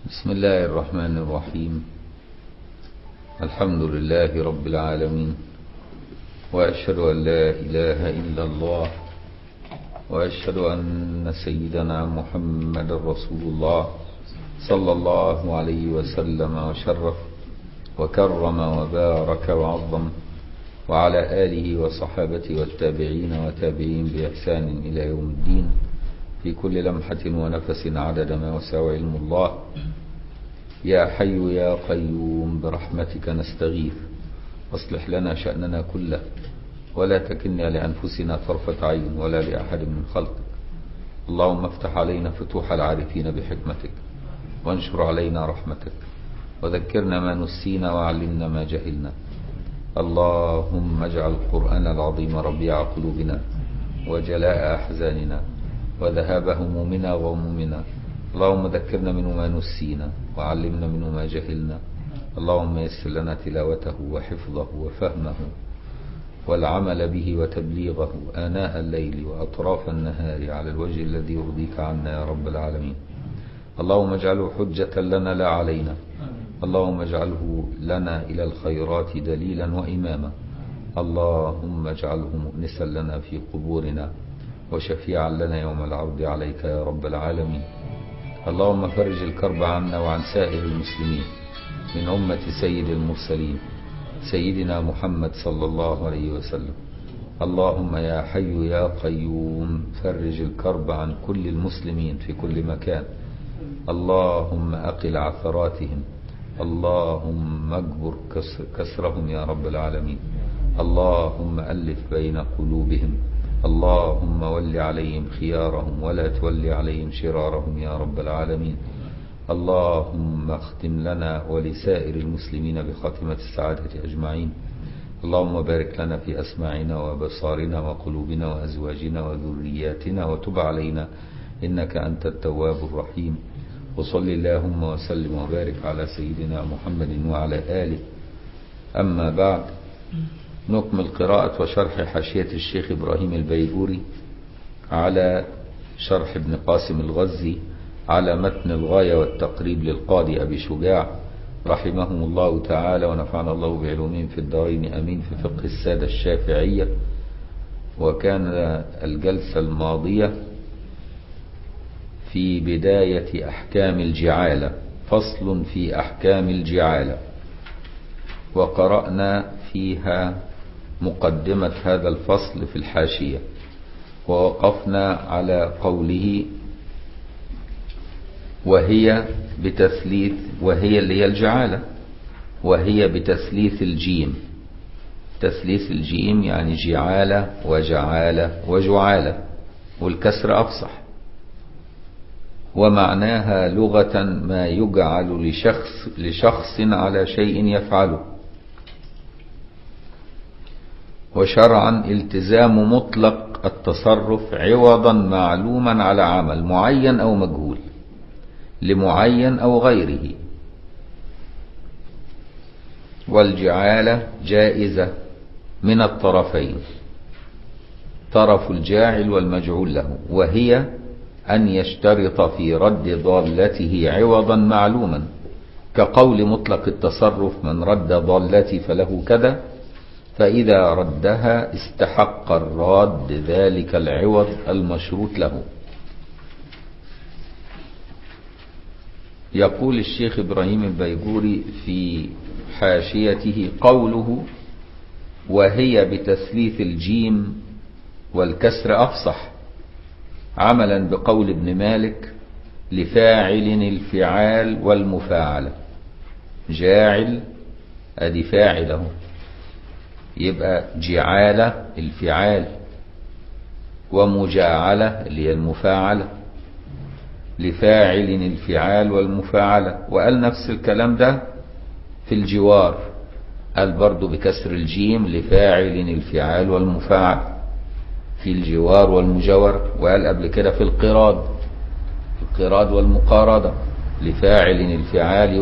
بسم الله الرحمن الرحيم. الحمد لله رب العالمين، وأشهد أن لا إله إلا الله، وأشهد أن سيدنا محمد رسول الله صلى الله عليه وسلم وشرف وكرم وبارك وعظم، وعلى آله وصحابته والتابعين وتابعين بإحسان إلى يوم الدين، في كل لمحة ونفس عدد ما وسع علم الله. يا حي يا قيوم برحمتك نستغيث، واصلح لنا شأننا كله، ولا تكلنا لأنفسنا طرفة عين ولا لأحد من خلقك. اللهم افتح علينا فتوح العارفين بحكمتك، وانشر علينا رحمتك، وذكرنا ما نسينا وعلمنا ما جهلنا. اللهم اجعل القرآن العظيم ربيع قلوبنا وجلاء أحزاننا وذهاب همومنا وغمومنا. اللهم ذكرنا منه ما نسينا وعلمنا منه ما جهلنا. اللهم يسر لنا تلاوته وحفظه وفهمه والعمل به وتبليغه آناء الليل وأطراف النهار على الوجه الذي يرضيك عنا يا رب العالمين. اللهم اجعله حجة لنا لا علينا. اللهم اجعله لنا إلى الخيرات دليلا وإماما. اللهم اجعله مؤنسا لنا في قبورنا وشفيعا لنا يوم العرض عليك يا رب العالمين. اللهم فرج الكرب عنا وعن سائر المسلمين من أمة سيد المرسلين سيدنا محمد صلى الله عليه وسلم. اللهم يا حي يا قيوم فرج الكرب عن كل المسلمين في كل مكان. اللهم أقل عثراتهم. اللهم اجبر كسرهم يا رب العالمين. اللهم ألف بين قلوبهم. اللهم ول عليهم خيارهم ولا تول عليهم شرارهم يا رب العالمين. اللهم اختم لنا ولسائر المسلمين بخاتمة السعادة أجمعين. اللهم بارك لنا في أسماعنا وبصارنا وقلوبنا وأزواجنا وذرياتنا، وتب علينا إنك أنت التواب الرحيم. وصل اللهم وسلم وبارك على سيدنا محمد وعلى آله. أما بعد، نكمل قراءة وشرح حاشية الشيخ إبراهيم البيجوري على شرح ابن قاسم الغزي على متن الغاية والتقريب للقاضي أبي شجاع رحمهم الله تعالى، ونفعنا الله بعلومهم في الدارين أمين، في فقه السادة الشافعية. وكان الجلسة الماضية في بداية أحكام الجعالة، فصل في أحكام الجعالة، وقرأنا فيها مقدمة هذا الفصل في الحاشية، ووقفنا على قوله وهي بتثليث، وهي اللي هي الجعالة، وهي بتثليث الجيم. تثليث الجيم يعني جعالة وجعالة وجعالة، والكسر أفصح. ومعناها لغة ما يجعل لشخص على شيء يفعله، وشرعا التزام مطلق التصرف عوضا معلوما على عمل معين أو مجهول لمعين أو غيره. والجعالة جائزة من الطرفين، طرف الجاعل والمجعول له، وهي أن يشترط في رد ضالته عوضا معلوما، كقول مطلق التصرف من رد ضالتي فله كذا، فإذا ردها استحق الراد ذلك العوض المشروط له. يقول الشيخ إبراهيم البيجوري في حاشيته قوله وهي بتثليث الجيم والكسر أفصح، عملا بقول ابن مالك لفاعل الفعال والمفاعلة. جاعل أدي فاعله، يبقى جعالة الفعال، ومجاعلة اللي هي المفاعلة. لفاعل الفعال والمفاعلة. وقال نفس الكلام ده في الجوار، قال برضو بكسر الجيم لفاعل الفعال والمفاعل في الجوار والمجاور. وقال قبل كده في القراد والمقارضة لفاعل الفعال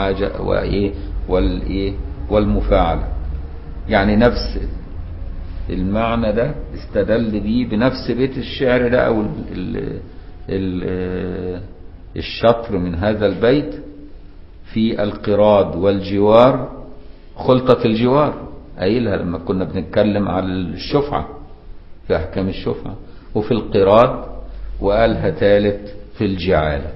والمفاعلة. يعني نفس المعنى ده استدل بيه بنفس بيت الشعر ده، أو الشطر من هذا البيت في القراض والجوار خلطة الجوار، قايلها لما كنا بنتكلم على الشفعة في أحكام الشفعة، وفي القراض، وقالها ثالث في الجعالة.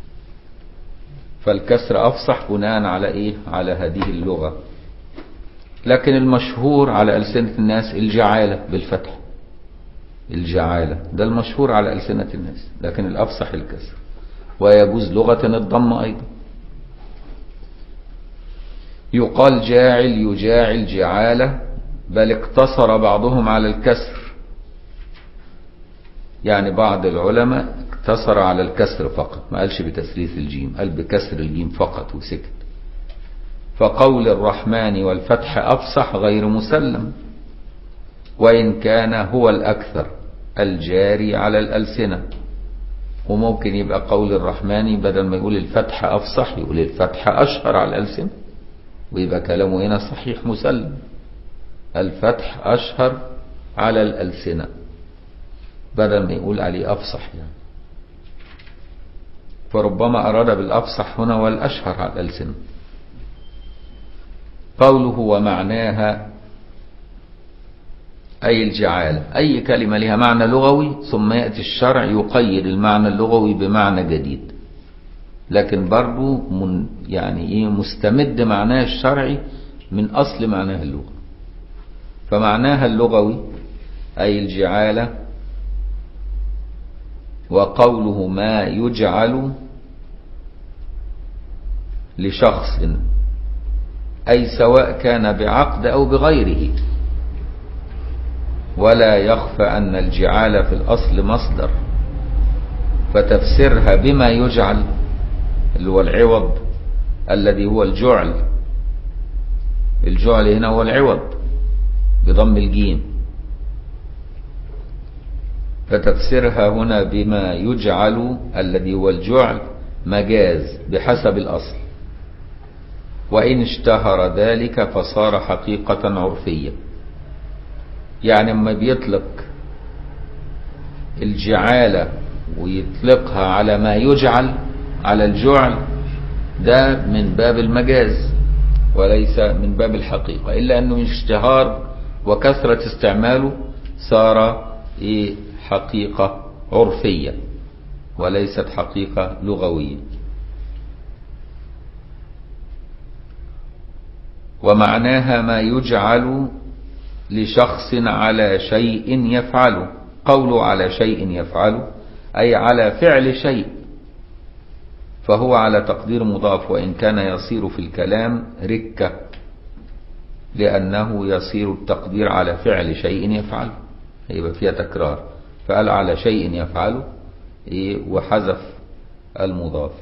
فالكسر أفصح بناء على إيه؟ على هذه اللغة. لكن المشهور على ألسنة الناس الجعالة بالفتح، الجعالة ده المشهور على ألسنة الناس، لكن الأفصح الكسر، ويجوز لغة الضم أيضا. يقال جاعل، يجاعل، جعالة، بل اقتصر بعضهم على الكسر، يعني بعض العلماء اقتصر على الكسر فقط، ما قالش بتثليث الجيم، قال بكسر الجيم فقط وسكت. فقول الرحمن والفتح أفصح غير مسلم، وإن كان هو الأكثر الجاري على الألسنة. وممكن يبقى قول الرحمن بدل ما يقول الفتح أفصح يقول الفتح أشهر على الألسنة، ويبقى كلامه هنا صحيح مسلم، الفتح أشهر على الألسنة بدل ما يقول عليه أفصح يعني. فربما أراد بالأفصح هنا والأشهر على الألسنة. قوله ومعناها أي الجعالة، أي كلمة لها معنى لغوي ثم يأتي الشرع يقيد المعنى اللغوي بمعنى جديد، لكن برضو يعني إيه مستمد معناه الشرعي من أصل معناه اللغة. فمعناها اللغوي أي الجعالة. وقوله ما يجعل لشخص أي سواء كان بعقد أو بغيره. ولا يخفى أن الجعالة في الأصل مصدر، فتفسيرها بما يجعل اللي هو العوض الذي هو الجعل. الجعل هنا هو العوض بضم الجيم، فتفسيرها هنا بما يجعل الذي هو الجعل مجاز بحسب الأصل، وإن اشتهر ذلك فصار حقيقة عرفية. يعني لما بيطلق الجعالة ويطلقها على ما يجعل على الجعل ده من باب المجاز وليس من باب الحقيقة، إلا أنه من اشتهار وكثرة استعماله صار حقيقة عرفية وليست حقيقة لغوية. ومعناها ما يجعل لشخص على شيء يفعله. قوله على شيء يفعله أي على فعل شيء، فهو على تقدير مضاف، وإن كان يصير في الكلام ركة لأنه يصير التقدير على فعل شيء يفعله، يبقى فيها تكرار، فقال على شيء يفعله وحذف المضاف.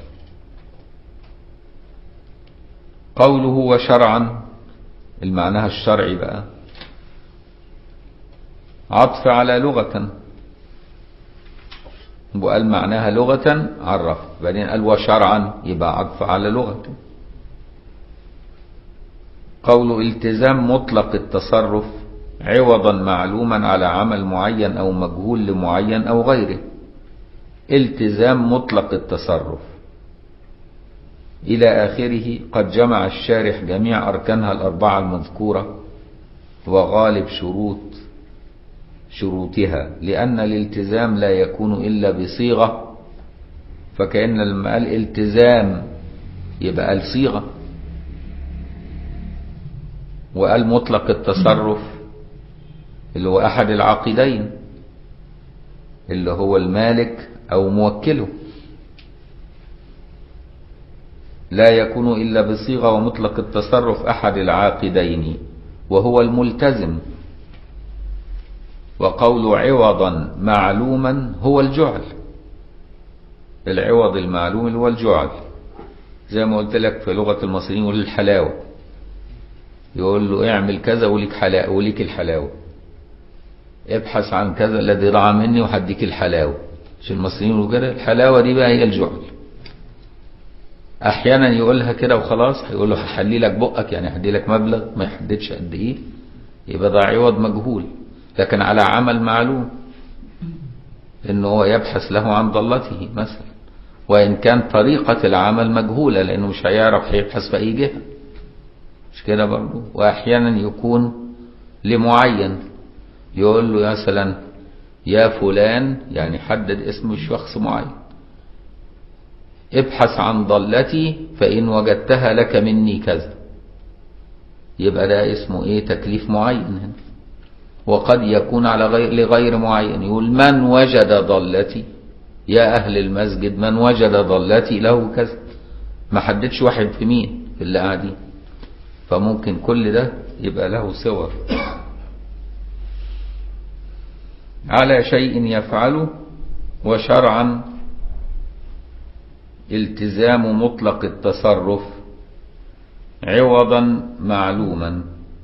قوله وشرعا المعنى الشرعي بقى عطف على لغة، وقال معناها لغة عرف، بعدين قال وشرعا يبقى عطف على لغة. قول التزام مطلق التصرف عوضا معلوما على عمل معين أو مجهول لمعين أو غيره. التزام مطلق التصرف إلى آخره. قد جمع الشارح جميع أركانها الأربعة المذكورة وغالب شروطها، لأن الالتزام لا يكون إلا بصيغة، فكأن لما قال التزام يبقى الصيغة، وقال مطلق التصرف اللي هو أحد العاقدين اللي هو المالك أو موكله، لا يكون إلا بصيغة، ومطلق التصرف أحد العاقدين وهو الملتزم. وقول عوضا معلوما هو الجعل، العوض المعلوم اللي هو الجعل، زي ما قلت لك في لغة المصريين يقول الحلاوة، يقول له اعمل كذا وليك حلاوة، وليك الحلاوة، ابحث عن كذا الذي ضاع مني وهديك الحلاوة. مش المصريين يقولوا كده؟ الحلاوة دي بقى هي الجعل. احيانا يقولها كده وخلاص، هيقول له هحلي لك بقك، يعني هدي لك مبلغ ما يحددش قد ايه، يبقى ده عوض مجهول، لكن على عمل معلوم انه هو يبحث له عن ضالته مثلا، وإن كان طريقة العمل مجهولة، لأنه مش هيعرف يبحث في أي جهة، مش كده برضه. وأحيانا يكون لمعين، يقول له مثلا يا فلان، يعني حدد اسم شخص معين، ابحث عن ضالتي فإن وجدتها لك مني كذا. يبقى ده اسمه ايه؟ تكليف معين هنا. وقد يكون على لغير معين، يقول من وجد ضالتي يا أهل المسجد، من وجد ضالتي له كذا، ما حددش واحد في مين في اللي قاعدين. فممكن كل ده يبقى له صور. على شيء يفعله، وشرعا التزام مطلق التصرف عوضا معلوما،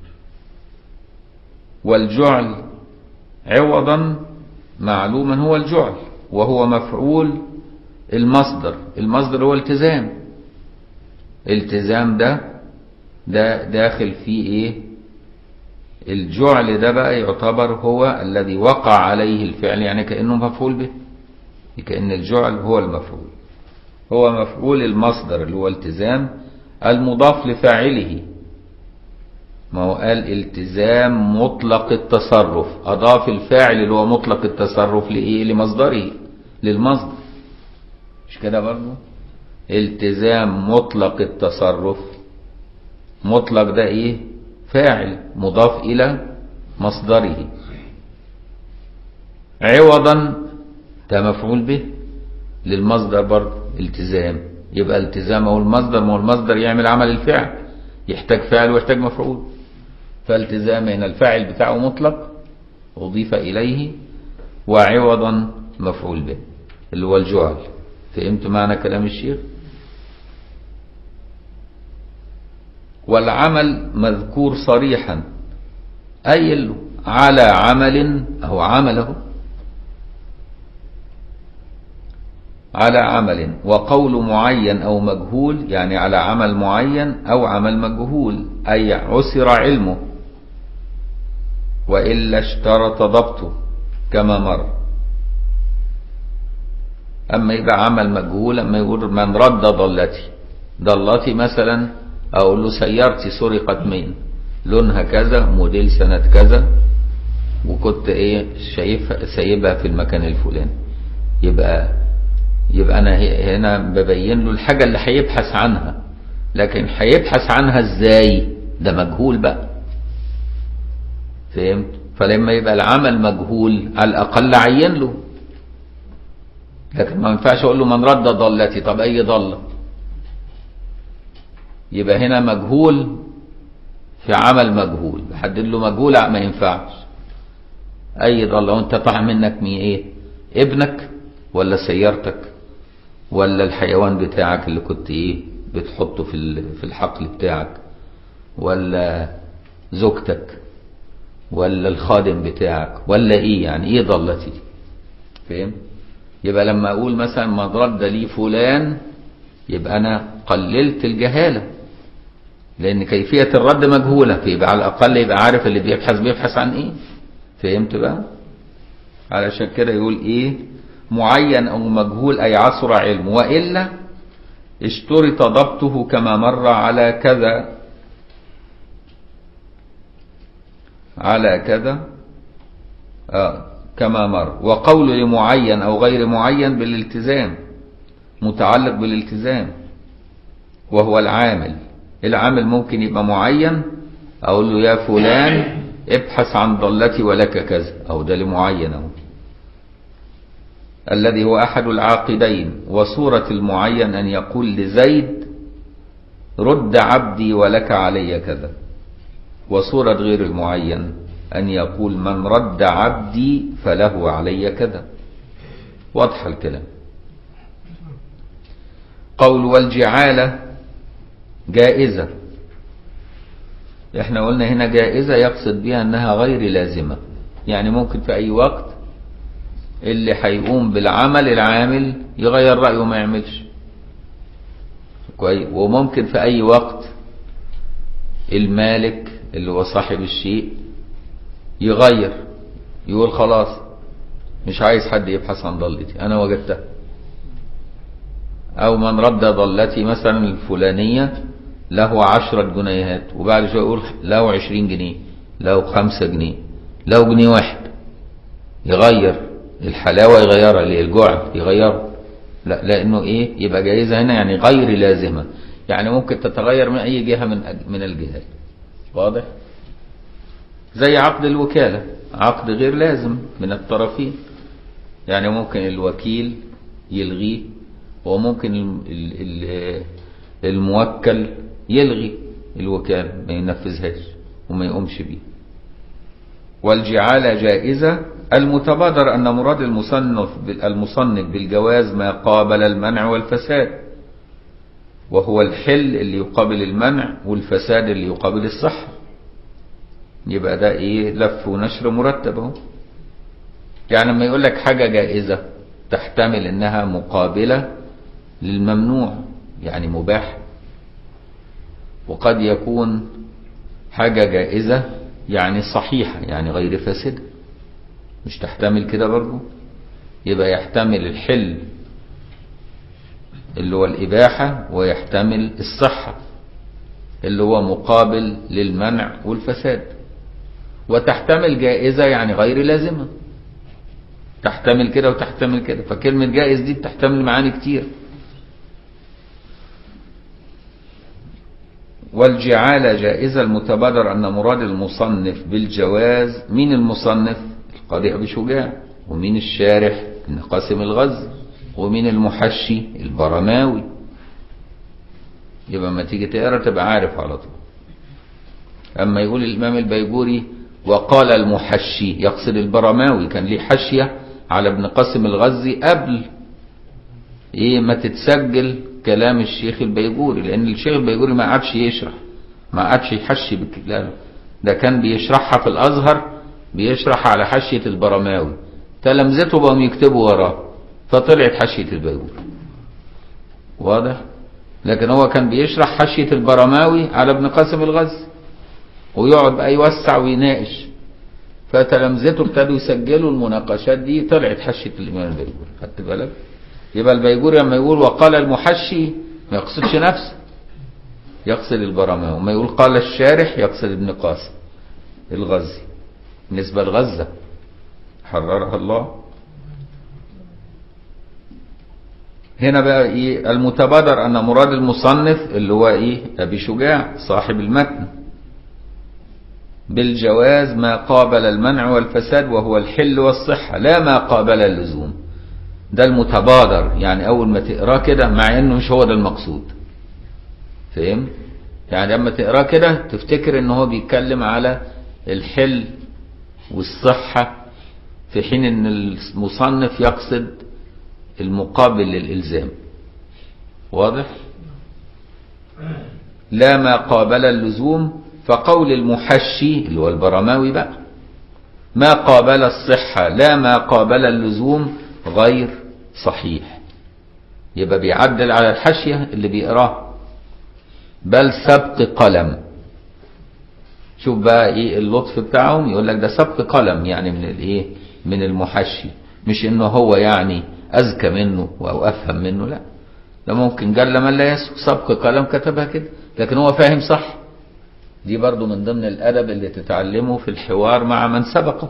والجعل عوضا معلوما هو الجعل، وهو مفعول المصدر. المصدر هو التزام. التزام ده داخل فيه ايه؟ الجعل ده بقى يعتبر هو الذي وقع عليه الفعل، يعني كأنه مفعول به، كأن الجعل هو المفعول، هو مفعول المصدر اللي هو التزام المضاف لفاعله. ما هو قال التزام مطلق التصرف، أضاف الفاعل اللي هو مطلق التصرف لإيه؟ لمصدره، للمصدر، مش كده برضه؟ التزام مطلق التصرف، مطلق ده إيه؟ فاعل مضاف إلى مصدره. عوضا ده مفعول به للمصدر برضه، التزام. يبقى التزام هو المصدر، ما هو المصدر يعمل عمل الفعل، يحتاج فاعل ويحتاج مفعول. فالتزام هنا الفاعل بتاعه مطلق أضيف إليه، وعوضا مفعول به اللي هو الجعل. فهمت معنى كلام الشيخ؟ والعمل مذكور صريحا، أي على عمل أو عمله، على عمل. وقول معين أو مجهول، يعني على عمل معين أو عمل مجهول، أي عسر علمه وإلا اشترط ضبطه كما مر. أما يبقى عمل مجهول، أما يقول من رد ضلتي مثلا، أقول له سيارتي سرقت من لونها كذا، موديل سنة كذا، وكنت ايه سايبها في المكان الفلاني. يبقى أنا هنا ببين له الحاجة اللي هيبحث عنها، لكن هيبحث عنها ازاي ده مجهول بقى. فهمت؟ فلما يبقى العمل مجهول على الأقل عين له، لكن ما ينفعش أقول له من رد ضلتي. طب أي ضلة؟ يبقى هنا مجهول في عمل مجهول، بحدد له مجهول، ما ينفعش. أي ضلة؟ وأنت طاح منك مين؟ إيه؟ ابنك ولا سيارتك ولا الحيوان بتاعك اللي كنت ايه بتحطه في الحقل بتاعك، ولا زوجتك ولا الخادم بتاعك، ولا ايه؟ يعني ايه ضلتي؟ فهم؟ يبقى لما اقول مثلا ما رد لي فلان، يبقى انا قللت الجهالة، لان كيفية الرد مجهولة، فيبقى على الاقل يبقى عارف اللي بيبحث عن ايه. فهمت بقى؟ علشان كده يقول ايه؟ معين أو مجهول، أي عصر علم، وإلا اشترط ضبطه كما مر على كذا كما مر. وقول لمعين أو غير معين بالالتزام، متعلق بالالتزام، وهو العامل ممكن يبقى معين، أقول له يا فلان ابحث عن ضلتي ولك كذا، أو ده لمعين أهو، الذي هو أحد العاقدين. وصورة المعين أن يقول لزيد رد عبدي ولك علي كذا. وصورة غير المعين أن يقول من رد عبدي فله علي كذا. واضح الكلام. قول والجعالة جائزة، احنا قلنا هنا جائزة يقصد بها أنها غير لازمة، يعني ممكن في أي وقت اللي هيقوم بالعمل العامل يغير رأيه وما يعملش كويس. وممكن في أي وقت المالك اللي هو صاحب الشيء يغير، يقول خلاص مش عايز حد يبحث عن ضلتي، أنا وجدتها. أو من رد ضلتي مثلا الفلانية له 10 جنيهات، وبعد شوية يقول له 20 جنيه، له 5 جنيه، له جنيه واحد، يغير الحلاوة، يغيرها ليه؟ الجوع يغيره، لا لأنه إيه؟ يبقى جائزة هنا يعني غير لازمة، يعني ممكن تتغير من أي جهة من الجهات. واضح؟ زي عقد الوكالة، عقد غير لازم من الطرفين، يعني ممكن الوكيل يلغيه، وممكن الموكل يلغي الوكالة ما ينفذهاش وما يقومش بيه. والجعالة جائزة المتبادر أن مراد المصنف بالجواز ما قابل المنع والفساد، وهو الحل اللي يقابل المنع والفساد اللي يقابل الصحة. يبقى ده ايه؟ لف ونشر مرتب اهو. يعني لما يقول لك حاجة جائزة تحتمل انها مقابلة للممنوع يعني مباح، وقد يكون حاجة جائزة يعني صحيحة يعني غير فاسدة، مش تحتمل كده برضو؟ يبقى يحتمل الحل اللي هو الإباحة، ويحتمل الصحة اللي هو مقابل للمنع والفساد، وتحتمل جائزة يعني غير لازمة، تحتمل كده وتحتمل كده. فكلمة جائز دي بتحتمل معاني كتير. والجعالة جائزة المتبادر أن مراد المصنف بالجواز، مين المصنف؟ القاضي أبي شجاع، ومين الشارح؟ ابن قاسم الغزي، ومين المحشي؟ البرماوي. يبقى ما تيجي تقرا تبقى عارف على طول. أما يقول الإمام البيجوري وقال المحشي يقصد البرماوي، كان ليه حشية على ابن قاسم الغزي قبل ايه ما تتسجل كلام الشيخ البيجوري، لأن الشيخ البيجوري ما قعدش يشرح، ما قعدش يحشي بالكلام ده، كان بيشرحها في الأزهر، بيشرح على حشية البرماوي، تلامذته بقوا يكتبوا وراه فطلعت حشية البيجوري. واضح؟ لكن هو كان بيشرح حشية البرماوي على ابن قاسم الغزي، ويقعد بقى يوسع ويناقش، فتلامذته ابتدوا يسجلوا المناقشات دي، طلعت حشية الإمام البيجوري. خدت بالك؟ يبقى البيجوري لما يقول وقال المحشي ما يقصدش نفسه، يقصد البرماوي. وما يقول قال الشارح يقصد ابن قاسم الغزي بالنسبة لغزة حررها الله. هنا بقى ايه المتبادر؟ ان مراد المصنف اللي هو ايه؟ ابي شجاع صاحب المتن بالجواز ما قابل المنع والفساد، وهو الحل والصحة لا ما قابل اللزوم. ده المتبادر، يعني اول ما تقراه كده، مع انه مش هو ده المقصود، فهم؟ يعني لما تقراه كده تفتكر ان هو بيتكلم على الحل والصحة، في حين ان المصنف يقصد المقابل للإلزام. واضح؟ لا ما قابل اللزوم. فقول المحشي اللي هو البرماوي بقى ما قابل الصحة لا ما قابل اللزوم غير صحيح، يبقى بيعدل على الحشية اللي بيقراه، بل سبق قلم. شوف بقى ايه اللطف بتاعهم، يقول لك ده سبق قلم، يعني من الايه؟ من المحشي، مش انه هو يعني اذكى منه او افهم منه، لا، ده ممكن جل من لا يسهو، سبق قلم كتبها كده، لكن هو فاهم صح. دي برضو من ضمن الادب اللي تتعلمه في الحوار مع من سبقك،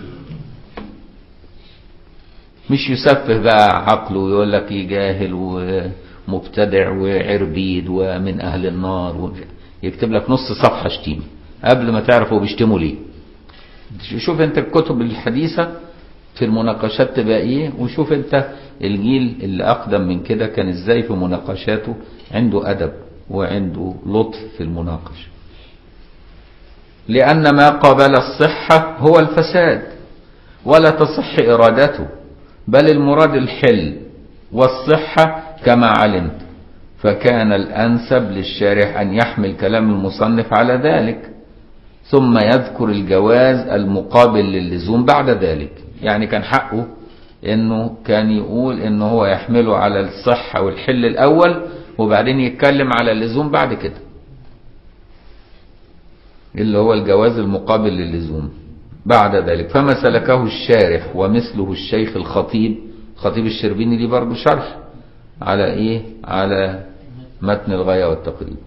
مش يسفه بقى عقله ويقول لك ايه جاهل ومبتدع وعربيد ومن اهل النار، يكتب لك نص صفحة شتيمة قبل ما تعرف هو بيشتموا ليه. شوف انت الكتب الحديثة في المناقشات تبقى ايه، وشوف انت الجيل اللي اقدم من كده كان ازاي في مناقشاته عنده ادب وعنده لطف في المناقشة. لان ما قابل الصحة هو الفساد ولا تصح ارادته، بل المراد الحل والصحة كما علمت، فكان الانسب للشارح ان يحمل كلام المصنف على ذلك، ثم يذكر الجواز المقابل للزوم بعد ذلك. يعني كان حقه انه كان يقول انه هو يحمله على الصحة والحل الاول، وبعدين يتكلم على اللزوم بعد كده، اللي هو الجواز المقابل للزوم بعد ذلك. فما سلكه الشارح ومثله الشيخ الخطيب الشربيني، ليه برضه شرح على ايه؟ على متن الغاية والتقريب.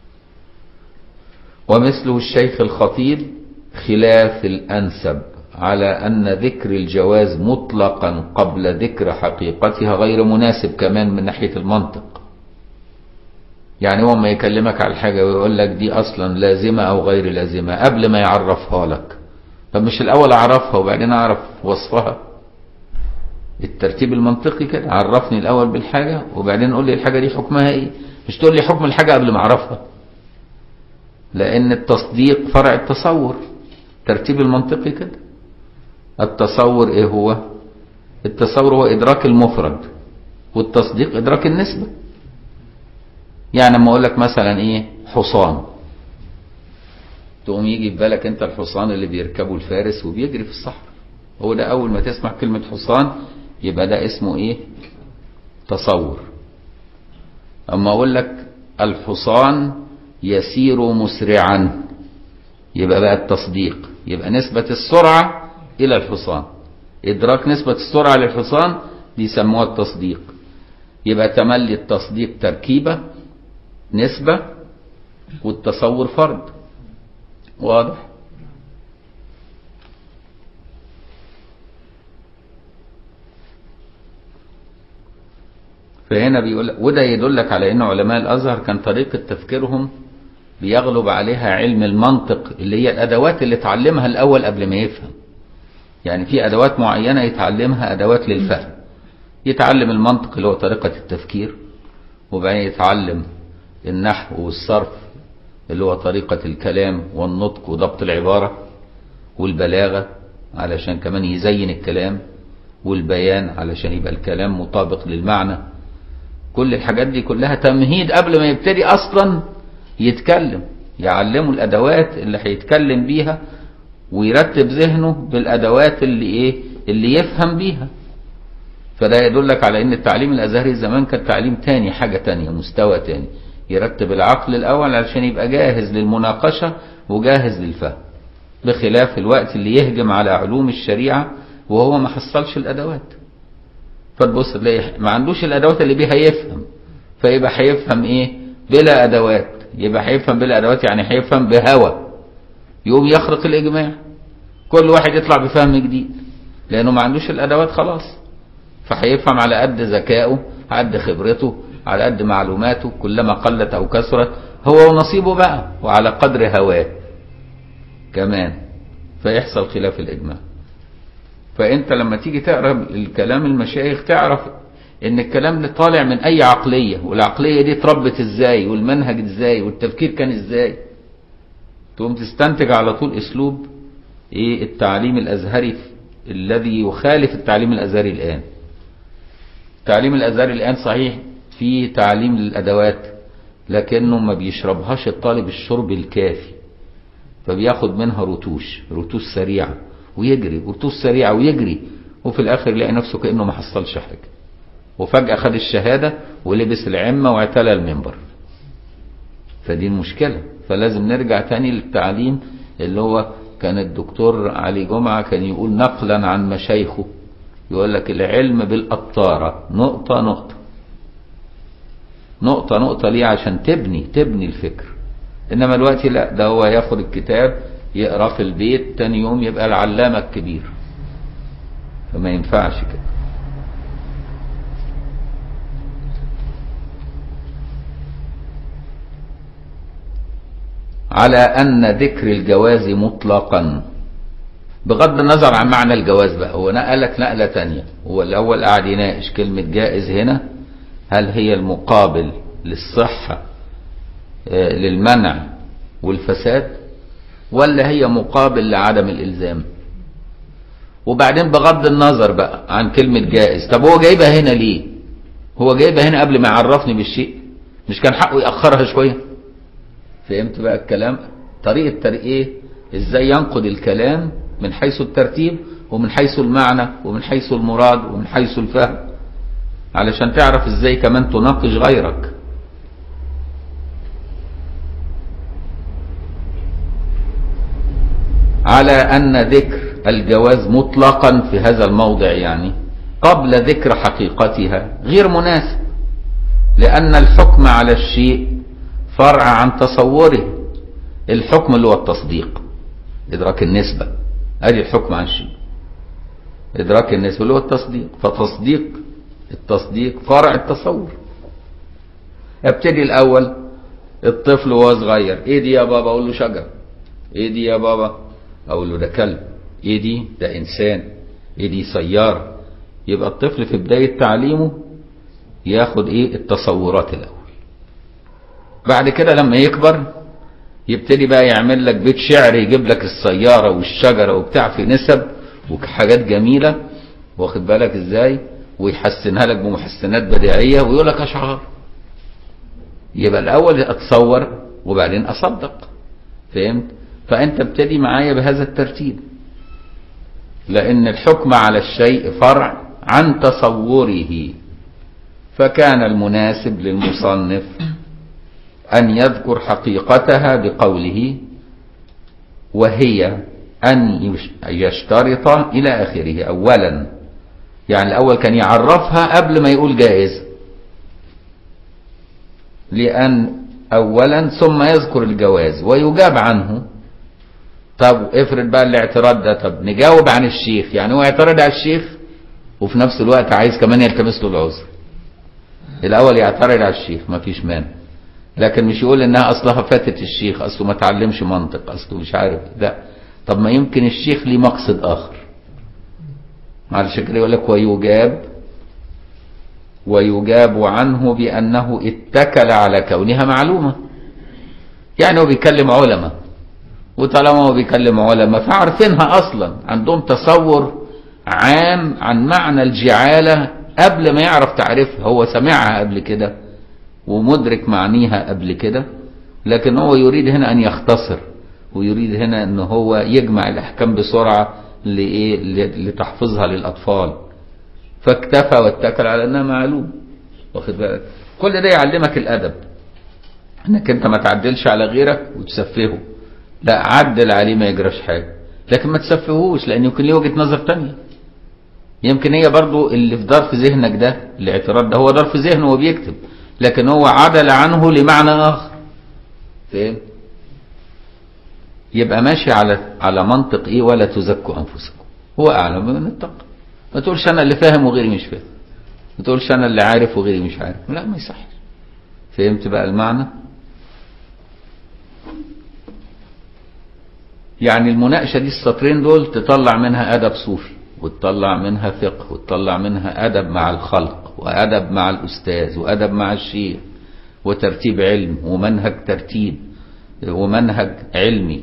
ومثله الشيخ الخطيب خلاف الأنسب على أن ذكر الجواز مطلقا قبل ذكر حقيقتها غير مناسب كمان من ناحية المنطق. يعني هو ما يكلمك على الحاجة ويقول لك دي أصلا لازمة أو غير لازمة قبل ما يعرفها لك، طب مش الأول أعرفها وبعدين أعرف وصفها؟ الترتيب المنطقي كده، عرفني الأول بالحاجة وبعدين قول لي الحاجة دي حكمها إيه، مش تقول لي حكم الحاجة قبل ما أعرفها. لأن التصديق فرع التصور، ترتيب المنطقي كده. التصور إيه هو؟ التصور هو إدراك المفرد، والتصديق إدراك النسبة. يعني لما أقول لك مثلا إيه؟ حصان، تقوم يجي في بالك أنت الحصان اللي بيركبه الفارس وبيجري في الصحراء، هو ده أول ما تسمع كلمة حصان يبقى ده اسمه إيه؟ تصور. أما أقول لك الحصان يسير مسرعا، يبقى بقى التصديق، يبقى نسبة السرعة إلى الحصان، إدراك نسبة السرعة للحصان بيسموها التصديق. يبقى تملي التصديق تركيبة نسبة والتصور فرد. واضح؟ فهنا بيقول، وده يدلك على ان علماء الازهر كان طريقة تفكيرهم بيغلب عليها علم المنطق، اللي هي الادوات اللي اتعلمها الاول قبل ما يفهم. يعني في ادوات معينة يتعلمها، ادوات للفهم. يتعلم المنطق اللي هو طريقة التفكير، وبعدين يتعلم النحو والصرف اللي هو طريقة الكلام والنطق وضبط العبارة، والبلاغة علشان كمان يزين الكلام، والبيان علشان يبقى الكلام مطابق للمعنى. كل الحاجات دي كلها تمهيد قبل ما يبتدي اصلا يتكلم. يعلمه الادوات اللي هيتكلم بيها ويرتب ذهنه بالادوات اللي ايه؟ اللي يفهم بيها. فده يدلك على ان التعليم الازهري زمان كان تعليم تاني، حاجة تانية، مستوى تاني. يرتب العقل الاول علشان يبقى جاهز للمناقشة وجاهز للفهم، بخلاف الوقت اللي يهجم على علوم الشريعة وهو ما حصلش الادوات. فتبص تلاقي ما عندوش الادوات اللي بيها يفهم، فيبقى هيفهم ايه؟ بلا ادوات. يبقى هيفهم بلا ادوات يعني هيفهم بهوى، يقوم يخرق الاجماع، كل واحد يطلع بفهم جديد لانه ما عندوش الادوات خلاص. فهيفهم على قد ذكائه، على قد خبرته، على قد معلوماته، كلما قلت او كثرت هو ونصيبه بقى، وعلى قدر هواه كمان، فيحصل خلاف الاجماع. فانت لما تيجي تقرا الكلام المشايخ تعرف ان الكلام ده طالع من اي عقلية، والعقلية دي اتربت ازاي، والمنهج ازاي، والتفكير كان ازاي. تقوم تستنتج على طول اسلوب ايه التعليم الازهري الذي يخالف التعليم الازهري الان. التعليم الازهري الان صحيح فيه تعليم للادوات، لكنه ما بيشربهاش الطالب الشرب الكافي، فبياخد منها رتوش سريعة ويجري، رتوش سريعة ويجري، وفي الاخر يلاقي نفسه كأنه ما حصلش حاجة، وفجأة خد الشهادة ولبس العمة واعتلى المنبر. فدي المشكلة. فلازم نرجع تاني للتعليم اللي هو كان الدكتور علي جمعة كان يقول نقلا عن مشايخه، يقول لك العلم بالقطارة، نقطة نقطة نقطة نقطة. ليه؟ عشان تبني الفكر. انما الوقت لا، ده هو ياخد الكتاب يقرأ في البيت، تاني يوم يبقى العلامة الكبير. فما ينفعش كده. على أن ذكر الجواز مطلقا، بغض النظر عن معنى الجواز بقى، هو نقلك نقلة تانية. هو الأول قاعد يناقش كلمة جائز هنا، هل هي المقابل للصحة للمنع والفساد، ولا هي مقابل لعدم الإلزام؟ وبعدين بغض النظر بقى عن كلمة جائز، طب هو جايبها هنا ليه؟ هو جايبها هنا قبل ما يعرفني بالشيء، مش كان حقه يأخرها شوية؟ فهمت بقى الكلام؟ طريقة ايه؟ ازاي ينقد الكلام من حيث الترتيب ومن حيث المعنى ومن حيث المراد ومن حيث الفهم، علشان تعرف ازاي كمان تناقش غيرك. على أن ذكر الجواز مطلقا في هذا الموضع يعني قبل ذكر حقيقتها غير مناسب. لأن الحكم على الشيء فرع عن تصوره. الحكم اللي هو التصديق، إدراك النسبة، أدي الحكم عن الشيء. إدراك النسبة اللي هو التصديق، التصديق فرع التصور. ابتدي الأول الطفل وهو صغير، إيه دي يا بابا؟ أقول له شجر. إيه دي يا بابا؟ أقول له ده كلب. إيه دي؟ ده إنسان. إيه دي؟ سيارة. يبقى الطفل في بداية تعليمه ياخد إيه؟ التصورات الأول. بعد كده لما يكبر يبتدي بقى يعمل لك بيت شعر، يجيب لك السيارة والشجرة وبتاع في نسب وحاجات جميلة، واخد بالك ازاي، ويحسنها لك بمحسنات بديعية ويقول لك أشعار. يبقى الأول أتصور وبعدين أصدق. فهمت؟ فأنت ابتدي معايا بهذا الترتيب، لأن الحكم على الشيء فرع عن تصوره. فكان المناسب للمصنف أن يذكر حقيقتها بقوله وهي أن يشترط إلى آخره أولا. يعني الأول كان يعرفها قبل ما يقول جائز، لأن أولا ثم يذكر الجواز ويجاب عنه. طب افرض بقى الاعتراض ده، طب نجاوب عن الشيخ، يعني هو يعترض على الشيخ وفي نفس الوقت عايز كمان يلتمس له العذر. الأول يعترض على الشيخ ما فيش مانع، لكن مش يقول انها اصلها فاتت الشيخ، اصله ما تعلمش منطق، اصله مش عارف. لا، طب ما يمكن الشيخ ليه مقصد اخر. علشان كده يقول لك ويجاب عنه بانه اتكل على كونها معلومه. يعني هو بيكلم علماء، وطالما هو بيكلم علماء فعارفينها اصلا، عندهم تصور عام عن معنى الجعاله قبل ما يعرف تعرفها. هو سمعها قبل كده ومدرك معانيها قبل كده، لكن هو يريد هنا أن يختصر، ويريد هنا أن هو يجمع الأحكام بسرعة لتحفظها للأطفال، فاكتفى واتكل على أنها معلوم. واخد بالك؟ كل ده يعلمك الأدب، أنك أنت ما تعدلش على غيرك وتسفهه، لا عدل عليه ما يجراش حاجة، لكن ما تسفهوش، لأن يمكن ليه وجهة نظر تانية. يمكن هي برضو اللي في ظرف ذهنك ده، الاعتراض ده هو ظرف ذهنه وبيكتب، لكن هو عدل عنه لمعنى آخر. فهم؟ يبقى ماشي على منطق ايه؟ ولا تزكوا انفسكم، هو اعلم من اتقى. ما تقولش انا اللي فاهم وغيري مش فاهم، ما تقولش انا اللي عارف وغيري مش عارف، لا ما يصحش. فهمت بقى المعنى؟ يعني المناقشة دي السطرين دول تطلع منها أدب صوفي، وتطلع منها فقه، وتطلع منها أدب مع الخلق، وأدب مع الأستاذ، وأدب مع الشيخ، وترتيب علم، ومنهج ترتيب، ومنهج علمي،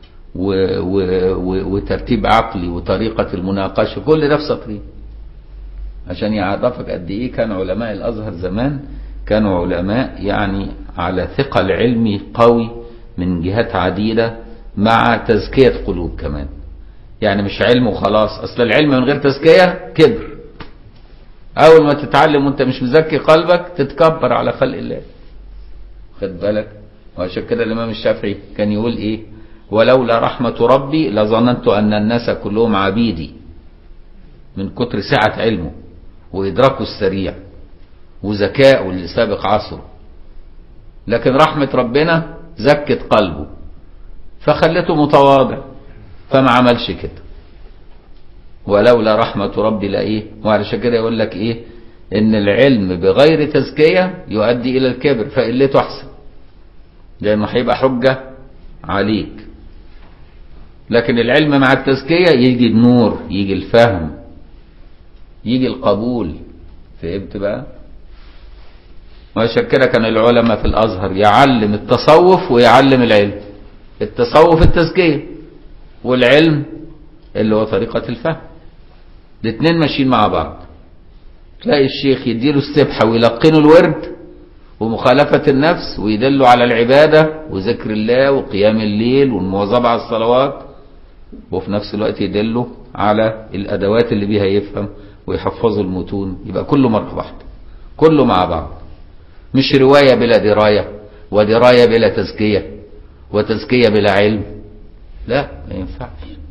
وترتيب عقلي، وطريقة المناقشة. كل ده في سطرين عشان يعرفك قد إيه كان علماء الأزهر زمان كانوا علماء يعني على ثقل علمي قوي من جهات عديدة، مع تزكية قلوب كمان. يعني مش علم وخلاص، أصل العلم من غير تزكية كبر. أول ما تتعلم وأنت مش مزكي قلبك تتكبر على خلق الله. خد بالك؟ وعشان كده الإمام الشافعي كان يقول إيه؟ ولولا رحمة ربي لظننت أن الناس كلهم عبيدي، من كتر سعة علمه وإدراكه السريع وذكائه اللي سابق عصره. لكن رحمة ربنا زكت قلبه فخلته متواضع، فما عملش كده. ولولا رحمة ربي لإيه؟ وعلشان كده يقول لك إيه؟ إن العلم بغير تزكية يؤدي إلى الكبر، فقلته أحسن، لأنه هيبقى حجة عليك. لكن العلم مع التزكية يجي النور، يجي الفهم، يجي القبول. فهمت بقى؟ وعشان كده كان العلماء في الأزهر يعلم التصوف ويعلم العلم. التصوف التزكية، والعلم اللي هو طريقة الفهم. الاثنين ماشيين مع بعض. تلاقي الشيخ يديله السبحة ويلقنه الورد ومخالفة النفس، ويدله على العبادة وذكر الله وقيام الليل والمواظبة على الصلوات، وفي نفس الوقت يدله على الأدوات اللي بيها يفهم ويحفظه المتون. يبقى كله مرة واحدة، كله مع بعض، مش رواية بلا دراية، ودراية بلا تزكية، وتزكية بلا علم. لا، ما ينفعش.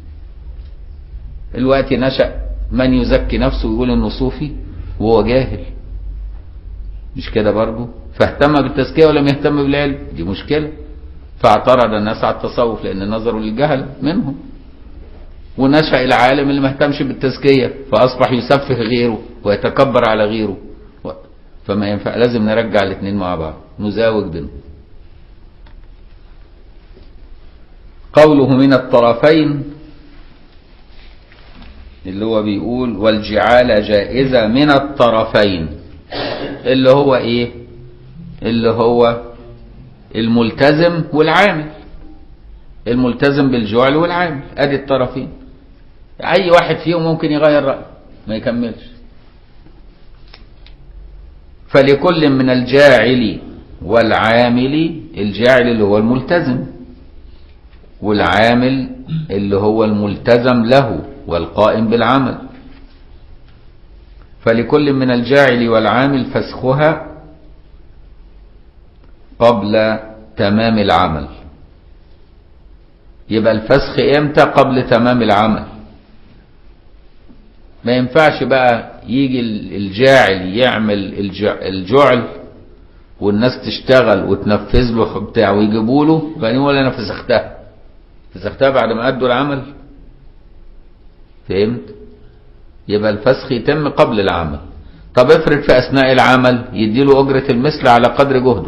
الوقت نشأ من يزكي نفسه ويقول انه صوفي وهو جاهل. مش كده برضه؟ فاهتم بالتزكية ولم يهتم بالعلم، دي مشكلة. فاعترض الناس على التصوف لأن نظروا للجهل منهم. ونشأ العالم اللي ما اهتمش بالتزكية فأصبح يسفه غيره ويتكبر على غيره. فما ينفع، لازم نرجع الاثنين مع بعض، نزاوج بينهم. قوله من الطرفين اللي هو بيقول والجعالة جائزة من الطرفين، اللي هو ايه؟ اللي هو الملتزم والعامل. الملتزم بالجعل والعامل، ادي الطرفين. اي واحد فيهم ممكن يغير رأيه ما يكملش. فلكل من الجاعل والعامل، الجاعل اللي هو الملتزم، والعامل اللي هو الملتزم له والقائم بالعمل. فلكل من الجاعل والعامل فسخها قبل تمام العمل. يبقى الفسخ امتى؟ قبل تمام العمل. ما ينفعش بقى يجي الجاعل يعمل الجعل والناس تشتغل وتنفذ له بتاع ويجيبوا له فاني ولا انا فسختها بعد ما ادوا العمل. فهمت؟ يبقى الفسخ يتم قبل العمل. طب افرض في اثناء العمل يديله اجرة المثل على قدر جهده.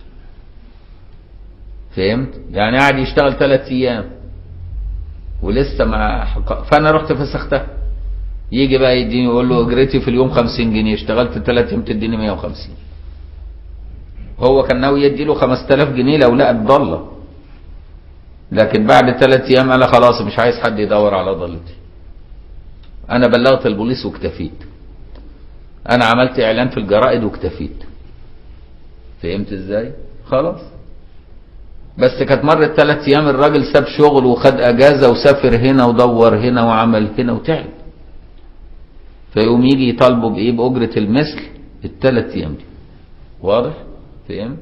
فهمت؟ يعني قاعد يشتغل 3 ايام ولسه ما فانا رحت فسختها. يجي بقى يديني يقول له اجرتي في اليوم 50 جنيه، اشتغلت 3 ايام تديني 150. هو كان ناوي يدي له 5000 جنيه لو لقى الضاله، لكن بعد 3 ايام قال خلاص مش عايز حد يدور على ضالتي، انا بلغت البوليس واكتفيت، انا عملت اعلان في الجرائد واكتفيت. فهمت ازاي؟ خلاص. بس كانت مرت 3 ايام الراجل ساب شغل وخد اجازه وسافر هنا ودور هنا وعمل هنا وتعب، فيقوم يجي يطالبوا بايه؟ باجره المثل ال3 ايام دي. واضح؟ فهمت؟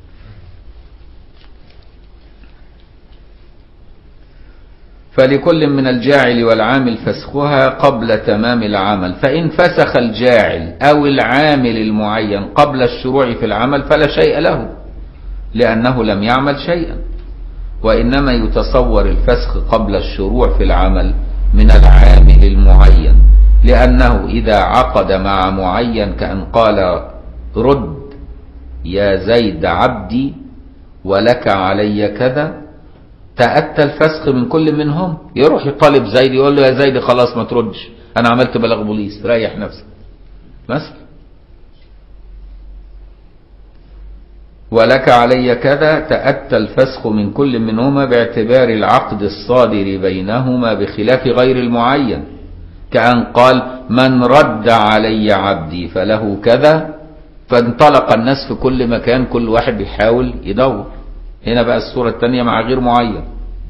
فلكل من الجاعل والعامل فسخها قبل تمام العمل. فإن فسخ الجاعل أو العامل المعين قبل الشروع في العمل فلا شيء له، لأنه لم يعمل شيئا. وإنما يتصور الفسخ قبل الشروع في العمل من العامل المعين، لأنه إذا عقد مع معين كأن قال رد يا زيد عبدي ولك علي كذا، تأتى الفسخ من كل منهم. يروح يطالب زيد يقول له يا زيد خلاص ما تردش، أنا عملت بلاغ بوليس، ريح نفسك مثلا. ولك علي كذا، تأتى الفسخ من كل منهما باعتبار العقد الصادر بينهما بخلاف غير المعين، كأن قال من رد علي عبدي فله كذا، فانطلق الناس في كل مكان كل واحد بيحاول يدور. هنا بقى الصورة الثانية مع غير معين.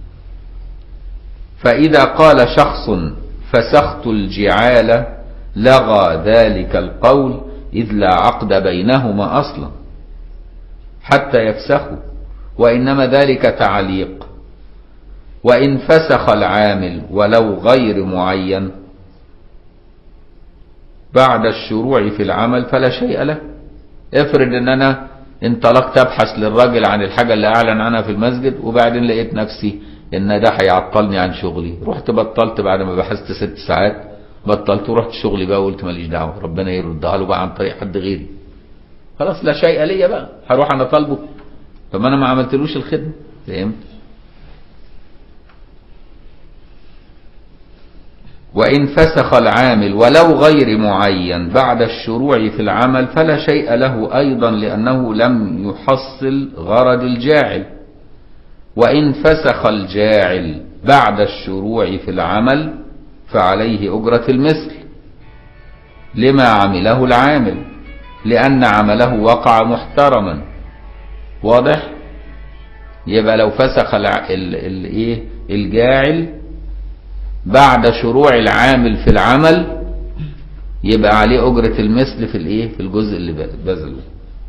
فإذا قال شخص فسخت الجعالة لغى ذلك القول، إذ لا عقد بينهما أصلا حتى يفسخوا، وإنما ذلك تعليق. وإن فسخ العامل ولو غير معين بعد الشروع في العمل فلا شيء له. افرض ان انا انطلقت ابحث للراجل عن الحاجة اللي اعلن عنها في المسجد، وبعدين لقيت نفسي ان ده هيعطلني عن شغلي، رحت بطلت بعد ما بحثت 6 ساعات، بطلت ورحت شغلي بقى وقلت ماليش دعوه، ربنا يردها له بقى عن طريق حد غيري. خلاص لا شيء ليا بقى، هروح انا طالبه، طب انا ما عملتلوش الخدمه. فهمت؟ وإن فسخ العامل ولو غير معين بعد الشروع في العمل فلا شيء له أيضا، لأنه لم يحصل غرض الجاعل. وإن فسخ الجاعل بعد الشروع في العمل فعليه أجرة المثل لما عمله العامل، لأن عمله وقع محترما. واضح؟ يبقى لو فسخ الجاعل بعد شروع العامل في العمل يبقى عليه أجرة المثل في الجزء اللي بذله،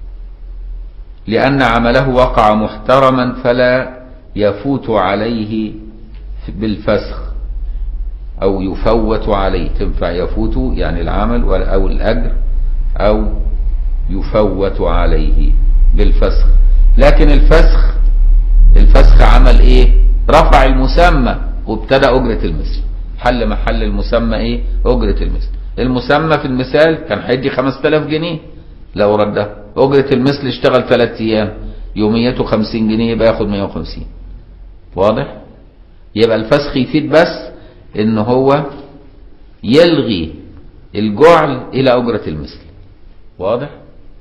لأن عمله وقع محترما فلا يفوت عليه بالفسخ، أو يفوت عليه. تنفع يفوت يعني العمل أو الأجر أو يفوت عليه بالفسخ. لكن الفسخ عمل ايه؟ رفع المسمى وابتدى اجرة المثل، حل محل المسمى ايه؟ اجرة المثل. المسمى في المثال كان هيدي 5000 جنيه لو ردها، اجرة المثل اشتغل 3 ايام يوميته 50 جنيه يبقى ياخد 150. واضح؟ يبقى الفسخ يفيد بس ان هو يلغي الجعل الى اجرة المثل. واضح؟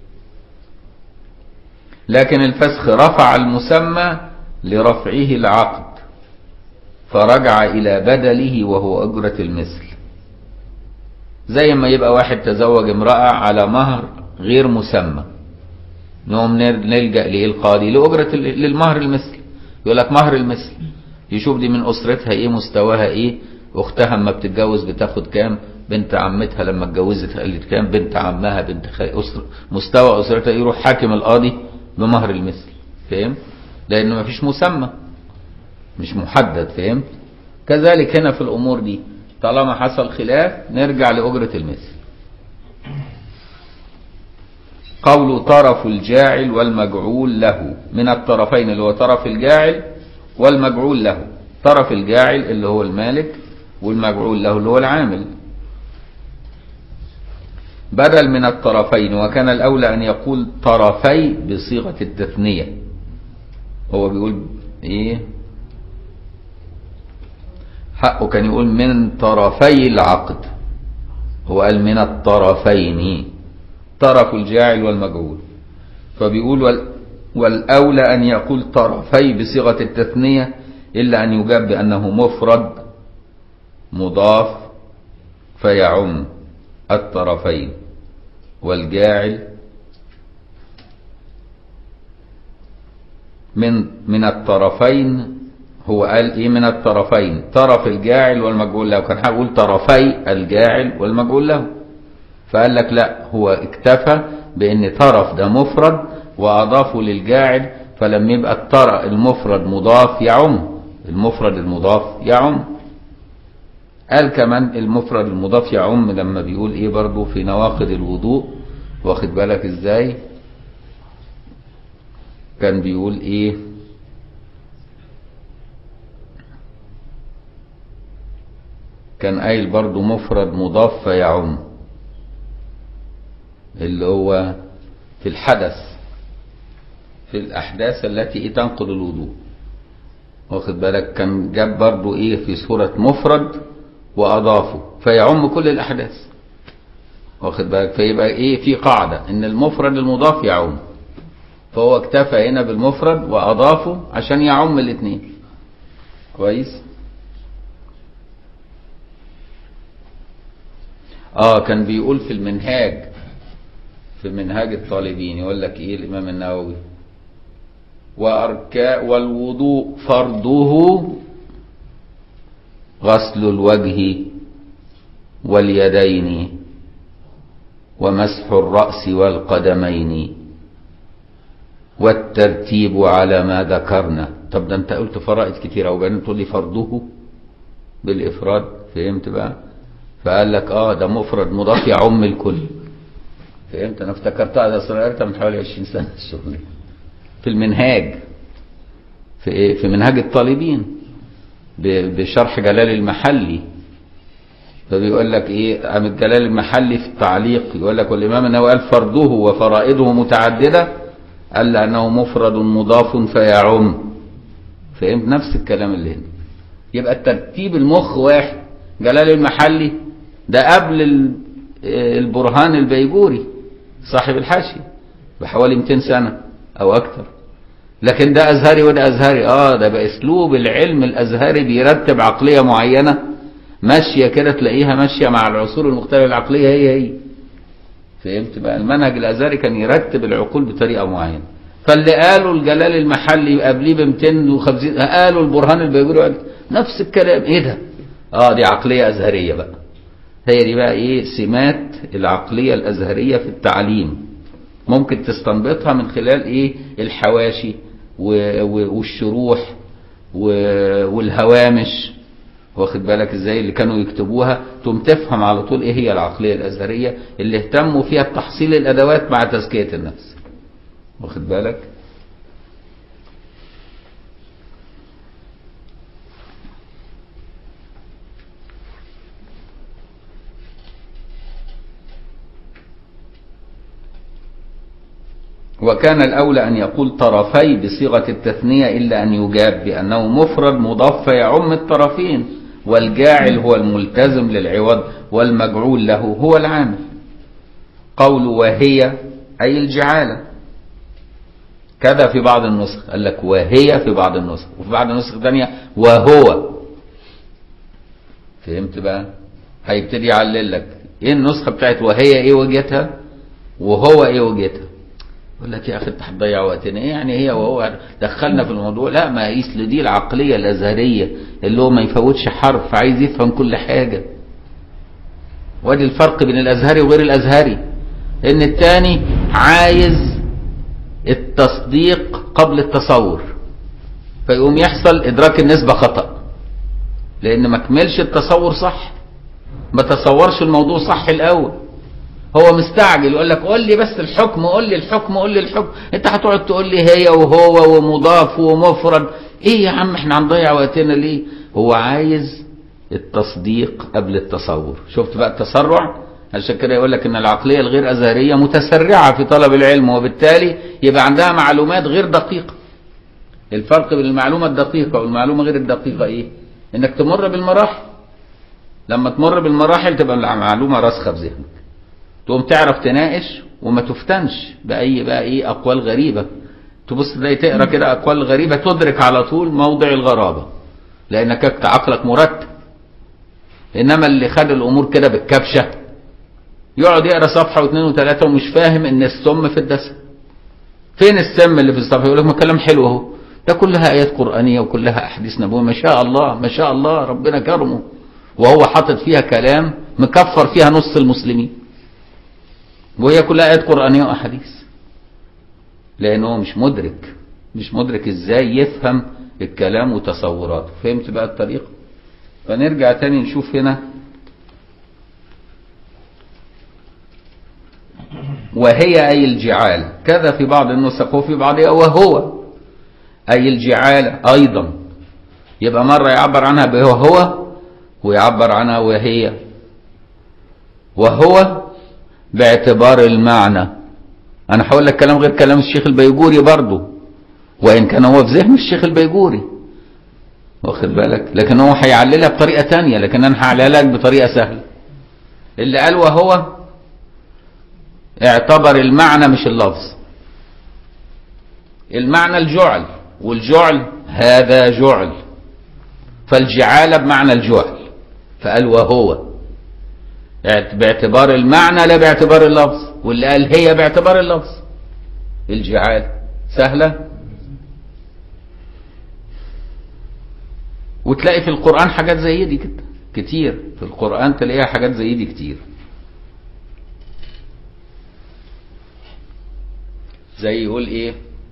لكن الفسخ رفع المسمى لرفعه العقد فرجع الى بدله وهو اجرة المثل. زي ما يبقى واحد تزوج امرأة على مهر غير مسمى، نقوم نلجأ للقاضي لأجرة للمهر المثل، يقول لك مهر المثل، يشوف دي من أسرتها ايه، مستواها ايه، اختها اما بتتجوز بتاخد كام، بنت عمتها لما اتجوزت قالت كام، بنت عمها، بنت مستوى اسرتها، يروح حاكم القاضي بمهر المثل. فهم؟ لانه ما فيش مسمى، مش محدد. فهمت؟ كذلك هنا في الامور دي طالما حصل خلاف نرجع لأجرة المثل. قول طرف الجاعل والمجعول له، من الطرفين اللي هو طرف الجاعل والمجعول له. طرف الجاعل اللي هو المالك، والمجعول له اللي هو العامل. بدل من الطرفين، وكان الأولى أن يقول طرفي بصيغة التثنية. هو بيقول إيه؟ حقه كان يقول من طرفي العقد، هو قال من الطرفين، طرف الجاعل والمجعول. فبيقول والأولى أن يقول طرفي بصيغة التثنية، إلا أن يجاب بأنه مفرد مضاف فيعم الطرفين. والجاعل من الطرفين، هو قال ايه؟ من الطرفين، طرف الجاعل والمجعول له. كان هقول طرفي الجاعل والمجعول له، فقال لك لا، هو اكتفى بان طرف ده مفرد واضافه للجاعل، فلما يبقى المفرد مضاف يعم، المفرد المضاف يعم. قال كمان المفرد المضاف يعم لما بيقول ايه برضو في نواقض الوضوء، واخد بالك ازاي؟ كان بيقول ايه؟ كان قايل برضو مفرد مضاف فيعم، اللي هو في الحدث، في الأحداث التي تنقض الوضوء، واخد بالك؟ كان جاب برضو ايه في صورة مفرد وأضافه فيعم كل الأحداث، واخد بالك؟ فيبقى ايه في قاعدة ان المفرد المضاف يعم، فهو اكتفى هنا بالمفرد وأضافه عشان يعم الاثنين. كويس؟ كان بيقول في المنهاج، في منهاج الطالبين، يقول لك ايه الامام النووي؟ والوضوء فرضه غسل الوجه واليدين ومسح الرأس والقدمين والترتيب على ما ذكرنا. طب ده انت قلت فرائض كتير، وبعدين تقول لي فرضه بالافراد. فهمت بقى؟ فقال لك ده مفرد مضاف يعم الكل. فهمت؟ انا افتكرتها ده صغيرتها من حوالي 20 سنه الشغل في المنهاج، في ايه؟ في منهاج الطالبين بشرح جلال المحلي. فبيقول لك ايه؟ قام جلال المحلي في التعليق يقول لك والامام النووي قال فرضه وفرائضه متعدده، قال لانه مفرد مضاف فيعم. فهمت؟ نفس الكلام اللي هنا. يبقى الترتيب المخ واحد. جلال المحلي ده قبل البرهان البيجوري صاحب الحاشية بحوالي 200 سنة او اكتر، لكن ده ازهري وده ازهري. ده باسلوب العلم الازهري بيرتب عقلية معينة ماشية كده، تلاقيها ماشية مع العصور المختلفة العقلية هي. فهمت بقى؟ المنهج الازهري كان يرتب العقول بطريقة معينة. فاللي قالوا الجلال المحلي قبليه ب 250 قالوا البرهان البيجوري نفس الكلام. ايه ده؟ دي عقلية ازهرية بقى. هي دي بقى ايه سمات العقلية الازهرية في التعليم، ممكن تستنبطها من خلال ايه الحواشي والشروح والهوامش، واخد بالك ازاي؟ اللي كانوا يكتبوها تقوم تفهم على طول ايه هي العقلية الازهرية اللي اهتموا فيها بتحصيل الادوات مع تزكية النفس. واخد بالك؟ وكان الأولى أن يقول طرفي بصيغة التثنية إلا أن يجاب بأنه مفرد مضاف فيعم الطرفين، والجاعل هو الملتزم للعوض والمجعول له هو العامل. قول وهي أي الجعالة، كذا في بعض النسخ، قال لك وهي في بعض النسخ، وفي بعض النسخ الثانية وهو. فهمت بقى؟ هيبتدي يعلل لك ايه النسخة بتاعت وهي ايه وجهتها وهو ايه وجهتها. يقول لك يا اخي انت هتضيع وقتنا، ايه يعني هي وهو دخلنا في الموضوع؟ لا، ما قيس لدي العقليه الازهريه اللي هو ما يفوتش حرف، عايز يفهم كل حاجه. وادي الفرق بين الازهري وغير الازهري، ان الثاني عايز التصديق قبل التصور، فيقوم يحصل ادراك النسبه خطا لان ما كملش التصور صح، ما تصورش الموضوع صح الاول. هو مستعجل يقول لك قول لي بس الحكم، قول لي الحكم، قول لي الحكم. انت هتقعد تقول لي هي وهو ومضاف ومفرد، ايه يا عم احنا هنضيع وقتنا ليه؟ هو عايز التصديق قبل التصور. شفت بقى التسرع؟ عشان كده يقول لك ان العقليه الغير ازهريه متسرعه في طلب العلم، وبالتالي يبقى عندها معلومات غير دقيقه. الفرق بين المعلومه الدقيقه والمعلومه غير الدقيقه ايه؟ انك تمر بالمراحل. لما تمر بالمراحل تبقى المعلومه راسخه في ذهنك، تقوم تعرف تناقش وما تفتنش باي بقى ايه اقوال غريبه. تبص تلاقي تقرا كده اقوال غريبه تدرك على طول موضع الغرابه لانك عقلك مرتب. انما اللي خد الامور كده بالكبشه يقعد يقرا صفحه واثنين وثلاثه ومش فاهم ان السم في الدسم. فين السم اللي في الصفحه؟ يقول لك ما كلام حلو اهو، ده كلها ايات قرانيه وكلها احاديث نبويه، ما شاء الله ما شاء الله ربنا كرمه، وهو حاطط فيها كلام مكفر فيها نص المسلمين، وهي كلها آيات قرآنية وأحاديث. لأنه مش مدرك إزاي يفهم الكلام وتصوراته. فهمت بقى الطريقة؟ فنرجع تاني نشوف هنا وهي أي الجعالة، كذا في بعض النسخ وفي بعضها وهو أي الجعالة أيضا. يبقى مرة يعبر عنها بهو ويعبر عنها وهي. وهو باعتبار المعنى. انا هقول لك كلام غير كلام الشيخ البيجوري برضه، وان كان هو في ذهن الشيخ البيجوري، واخد بالك، لكن هو هيعللها بطريقه تانية، لكن انا هعللها لك بطريقه سهله. اللي قال وهو اعتبر المعنى مش اللفظ. المعنى الجعل، والجعل هذا جعل، فالجعاله بمعنى الجعل، فقال وهو باعتبار المعنى لا باعتبار اللفظ، واللي قال هي باعتبار اللفظ. الجعال سهلة. وتلاقي في القرآن حاجات زي دي كده كتير، في القرآن تلاقيها حاجات زي دي كتير. زي يقول ايه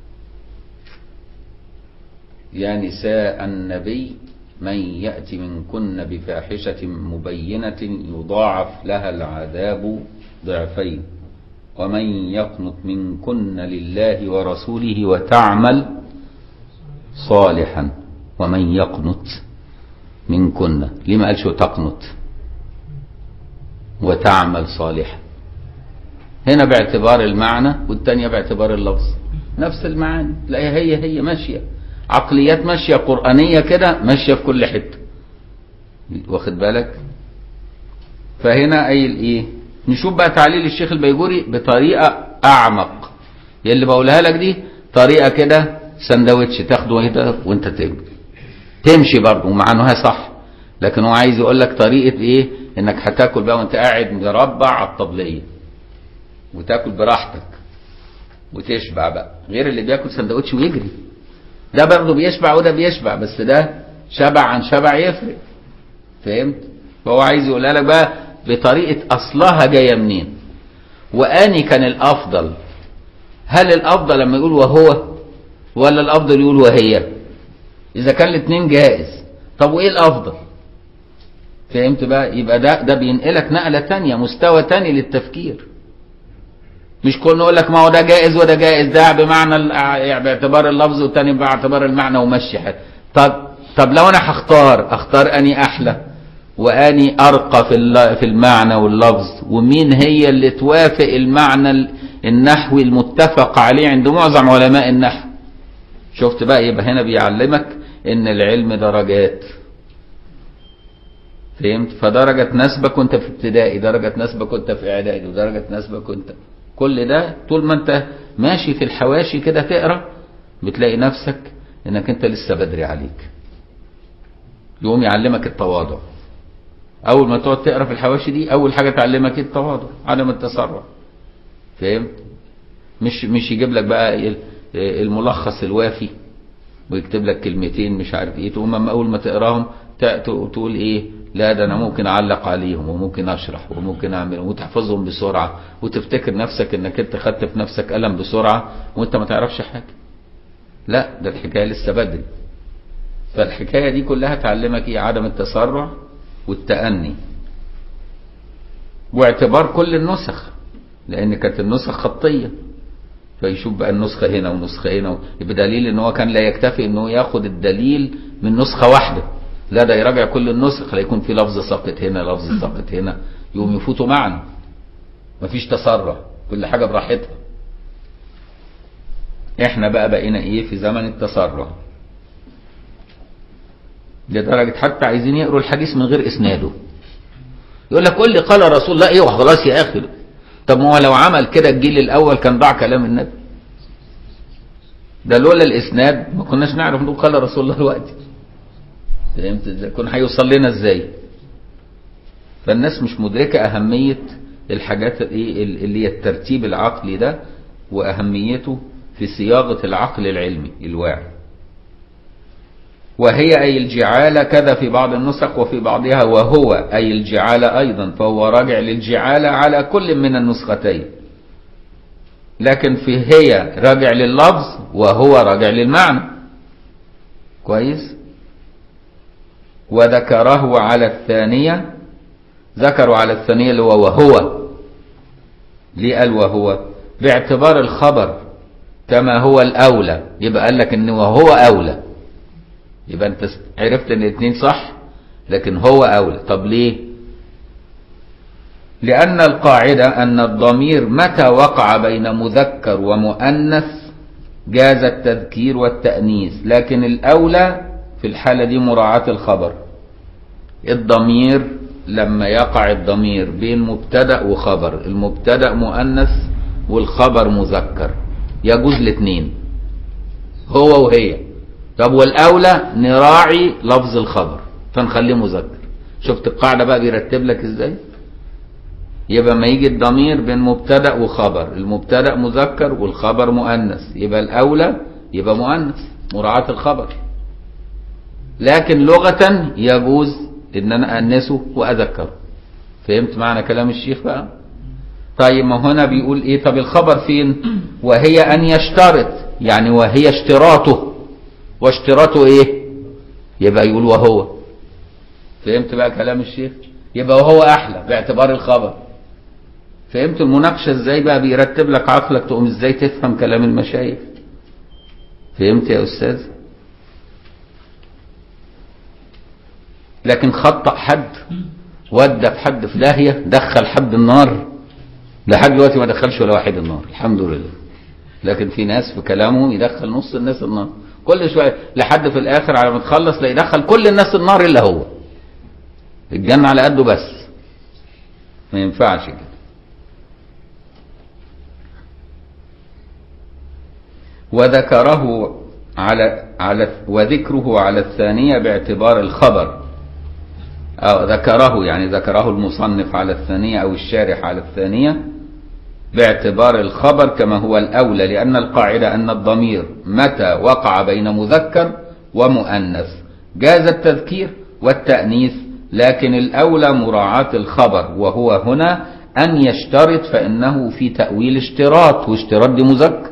يا نساء النبي من يأتي منكن بفاحشة مبينة يضاعف لها العذاب ضعفين ومن يقنط منكن لله ورسوله وتعمل صالحا. ومن يقنط منكن، ليه ما قالش تقنط وتعمل صالحا؟ هنا باعتبار المعنى والتانية باعتبار اللفظ، نفس المعاني. تلاقيها هي ماشية، عقليات ماشية قرآنية كده، ماشية في كل حتة، واخد بالك. فهنا قايل ايه؟ نشوف بقى تعليل الشيخ البيجوري بطريقة اعمق. اللي بقولها لك دي طريقة كده سندوتش تاخده كده وانت تمشي برضه، ومع انها صح، لكن هو عايز يقول لك طريقة ايه؟ انك هتاكل بقى وانت قاعد مربع على الطبلية، وتاكل براحتك وتشبع بقى، غير اللي بياكل سندوتش ويجري. ده برضه بيشبع وده بيشبع، بس ده شبع عن شبع يفرق. فهمت؟ فهو عايز يقولها لك بقى بطريقة أصلها جاية منين، وأني كان الأفضل. هل الأفضل لما يقول وهو، ولا الأفضل يقول وهي؟ إذا كان الاثنين جائز، طب وإيه الأفضل؟ فهمت بقى؟ يبقى ده بينقلك نقلة تانية، مستوى تاني للتفكير. مش كل نقول لك ما هو ده جائز وده جائز، ده بمعنى يعني باعتبار اللفظ والتاني باعتبار المعنى ومشي حاجة. طب لو انا اختار اني احلى واني ارقى في المعنى واللفظ، ومين هي اللي توافق المعنى النحوي المتفق عليه عند معظم علماء النحو. شفت بقى؟ يبقى هنا بيعلمك ان العلم درجات. فهمت؟ فدرجة تناسبك وانت في ابتدائي، درجة تناسبك وانت في اعدادي، ودرجة تناسبك وانت كل ده طول ما انت ماشي في الحواشي كده تقرا، بتلاقي نفسك انك انت لسه بدري عليك. يقوم يعلمك التواضع. اول ما تقعد تقرا في الحواشي دي، اول حاجه تعلمك التواضع، عدم التسرع. فهمت؟ مش يجيب لك بقى الملخص الوافي ويكتب لك كلمتين مش عارف ايه، تقوم اول ما تقراهم تقول ايه، لا ده انا ممكن اعلق عليهم وممكن اشرح وممكن اعمل، وتحفظهم بسرعه وتفتكر نفسك انك انت خدت في نفسك قلم بسرعه وانت ما تعرفش حاجه. لا، ده الحكايه لسه بدري. فالحكايه دي كلها تعلمك ايه؟ عدم التسرع والتأني، واعتبار كل النسخ، لان كانت النسخ خطيه، فيشوف بقى النسخه هنا ونسخه هنا، بدليل ان هو كان لا يكتفي انه ياخد الدليل من نسخه واحده، لا ده يراجع كل النسخ، لا يكون في لفظ ساقط هنا لفظ ساقط هنا، يقوم يفوتوا معنا. مفيش تسرع، كل حاجه براحتها. احنا بقى بقينا ايه؟ في زمن التسرع، لدرجه حتى عايزين يقروا الحديث من غير اسناده. يقول لك قول لي قال رسول الله، ايه خلاص يا اخي. طب ما هو لو عمل كده الجيل الاول كان ضاع كلام النبي. ده لولا الاسناد ما كناش نعرف نقول قال رسول الله دلوقتي. فهمت ازاي؟ كان هيوصل لنا ازاي؟ فالناس مش مدركه اهميه الحاجات ايه اللي هي الترتيب العقلي ده، واهميته في صياغه العقل العلمي الواعي. وهي أي الجعالة كذا في بعض النسخ، وفي بعضها وهو أي الجعالة أيضا، فهو راجع للجعالة على كل من النسختين. لكن في هي راجع لللفظ وهو راجع للمعنى. كويس؟ وذكره على الثانية، ذكروا على الثانية اللي هو وهو. ليه قال وهو؟ باعتبار الخبر كما هو الأولى، يبقى قال لك إن وهو أولى، يبقى انت عرفت ان الاثنين صح، لكن هو اولى. طب ليه؟ لان القاعدة ان الضمير متى وقع بين مذكر ومؤنث جاز التذكير والتأنيث، لكن الاولى في الحالة دي مراعاة الخبر. الضمير لما يقع الضمير بين مبتدأ وخبر، المبتدأ مؤنث والخبر مذكر، يجوز الاثنين هو وهي. طب والاولى نراعي لفظ الخبر فنخليه مذكر. شفت القاعده بقى بيرتب لك ازاي؟ يبقى ما يجي الضمير بين مبتدا وخبر، المبتدا مذكر والخبر مؤنث، يبقى الاولى يبقى مؤنث مراعاه الخبر. لكن لغه يجوز ان انا انسه واذكره. فهمت معنى كلام الشيخ بقى؟ طيب ما هنا بيقول ايه؟ طب الخبر فين؟ وهي ان يشترط، يعني وهي اشتراطه، واشتراطه ايه؟ يبقى يقول وهو. فهمت بقى كلام الشيخ؟ يبقى وهو احلى باعتبار الخبر. فهمت المناقشه ازاي بقى؟ بيرتب لك عقلك تقوم ازاي تفهم كلام المشايخ. فهمت يا استاذ؟ لكن خطأ حد، ودى في حد في داهيه، دخل حد النار، لحد دلوقتي ما دخلش ولا واحد النار الحمد لله. لكن في ناس في كلامهم يدخل نص الناس النار كل شويه، لحد في الاخر على ما تخلص لا يدخل كل الناس النار الا هو. الجنه على قده بس، ما ينفعش كده. وذكره وذكره على الثانية باعتبار الخبر، أو ذكره يعني ذكره المصنف على الثانية أو الشارح على الثانية باعتبار الخبر كما هو الأولى، لأن القاعدة أن الضمير متى وقع بين مذكر ومؤنث جاز التذكير والتأنيث، لكن الأولى مراعاة الخبر، وهو هنا أن يشترط، فإنه في تأويل اشتراط، واشتراط دي مذكر.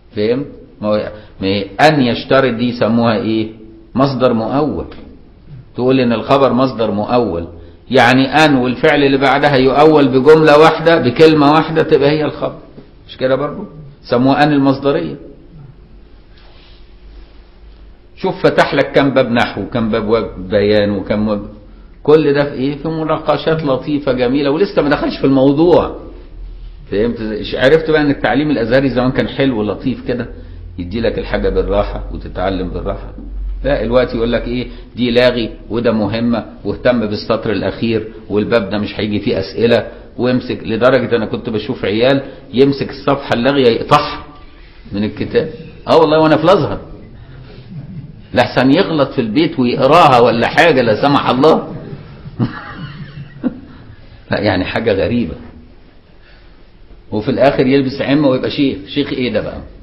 فهم؟ أن يشترط دي يسموها إيه؟ مصدر مؤول. تقول ان الخبر مصدر مؤول، يعني ان والفعل اللي بعدها يؤول بجملة واحدة بكلمة واحدة تبقى هي الخبر، مش كده برضو؟ سموها ان المصدرية. شوف فتح لك كم باب نحو وكم باب بيان وكم باب، كل ده في ايه؟ في مناقشات لطيفة جميلة ولسه ما دخلش في الموضوع. فهمت؟ عرفت بقى ان التعليم الازهري زمان كان حلو ولطيف كده، يدي لك الحاجة بالراحة وتتعلم بالراحة. لا الوقت يقول لك ايه؟ دي لاغي وده مهمة، واهتم بالسطر الاخير، والباب ده مش هيجي فيه اسئلة، ويمسك. لدرجة انا كنت بشوف عيال يمسك الصفحة اللاغية يقطعها من الكتاب. والله وانا في الازهر، لحسن يغلط في البيت ويقراها ولا حاجة لا سمح الله. لا يعني حاجة غريبة. وفي الاخر يلبس عمة ويبقى شيخ. شيخ ايه ده بقى؟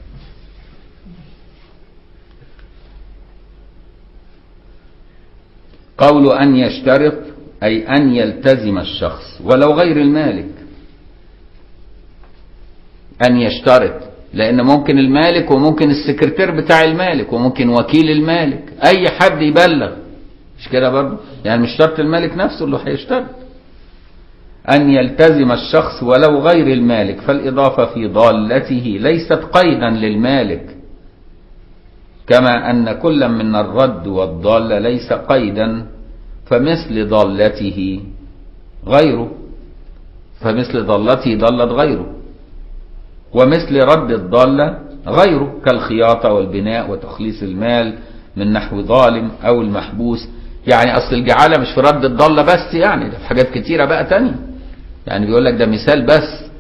قول أن يشترط أي أن يلتزم الشخص ولو غير المالك. أن يشترط لأن ممكن المالك وممكن السكرتير بتاع المالك وممكن وكيل المالك، أي حد يبلغ، مش كده برضه؟ يعني مش شرط المالك نفسه اللي هيشترط. أن يلتزم الشخص ولو غير المالك، فالإضافة في ضالته ليست قيدا للمالك، كما أن كل من الرد والضالة ليس قيدا، فمثل ضالته غيره، فمثل ضالته ضلت غيره، ومثل رد الضالة غيره، كالخياطة والبناء وتخليص المال من نحو ظالم أو المحبوس. يعني أصل الجعالة مش في رد الضالة بس، يعني ده في حاجات كتيرة بقى تانية، يعني بيقول لك ده مثال بس.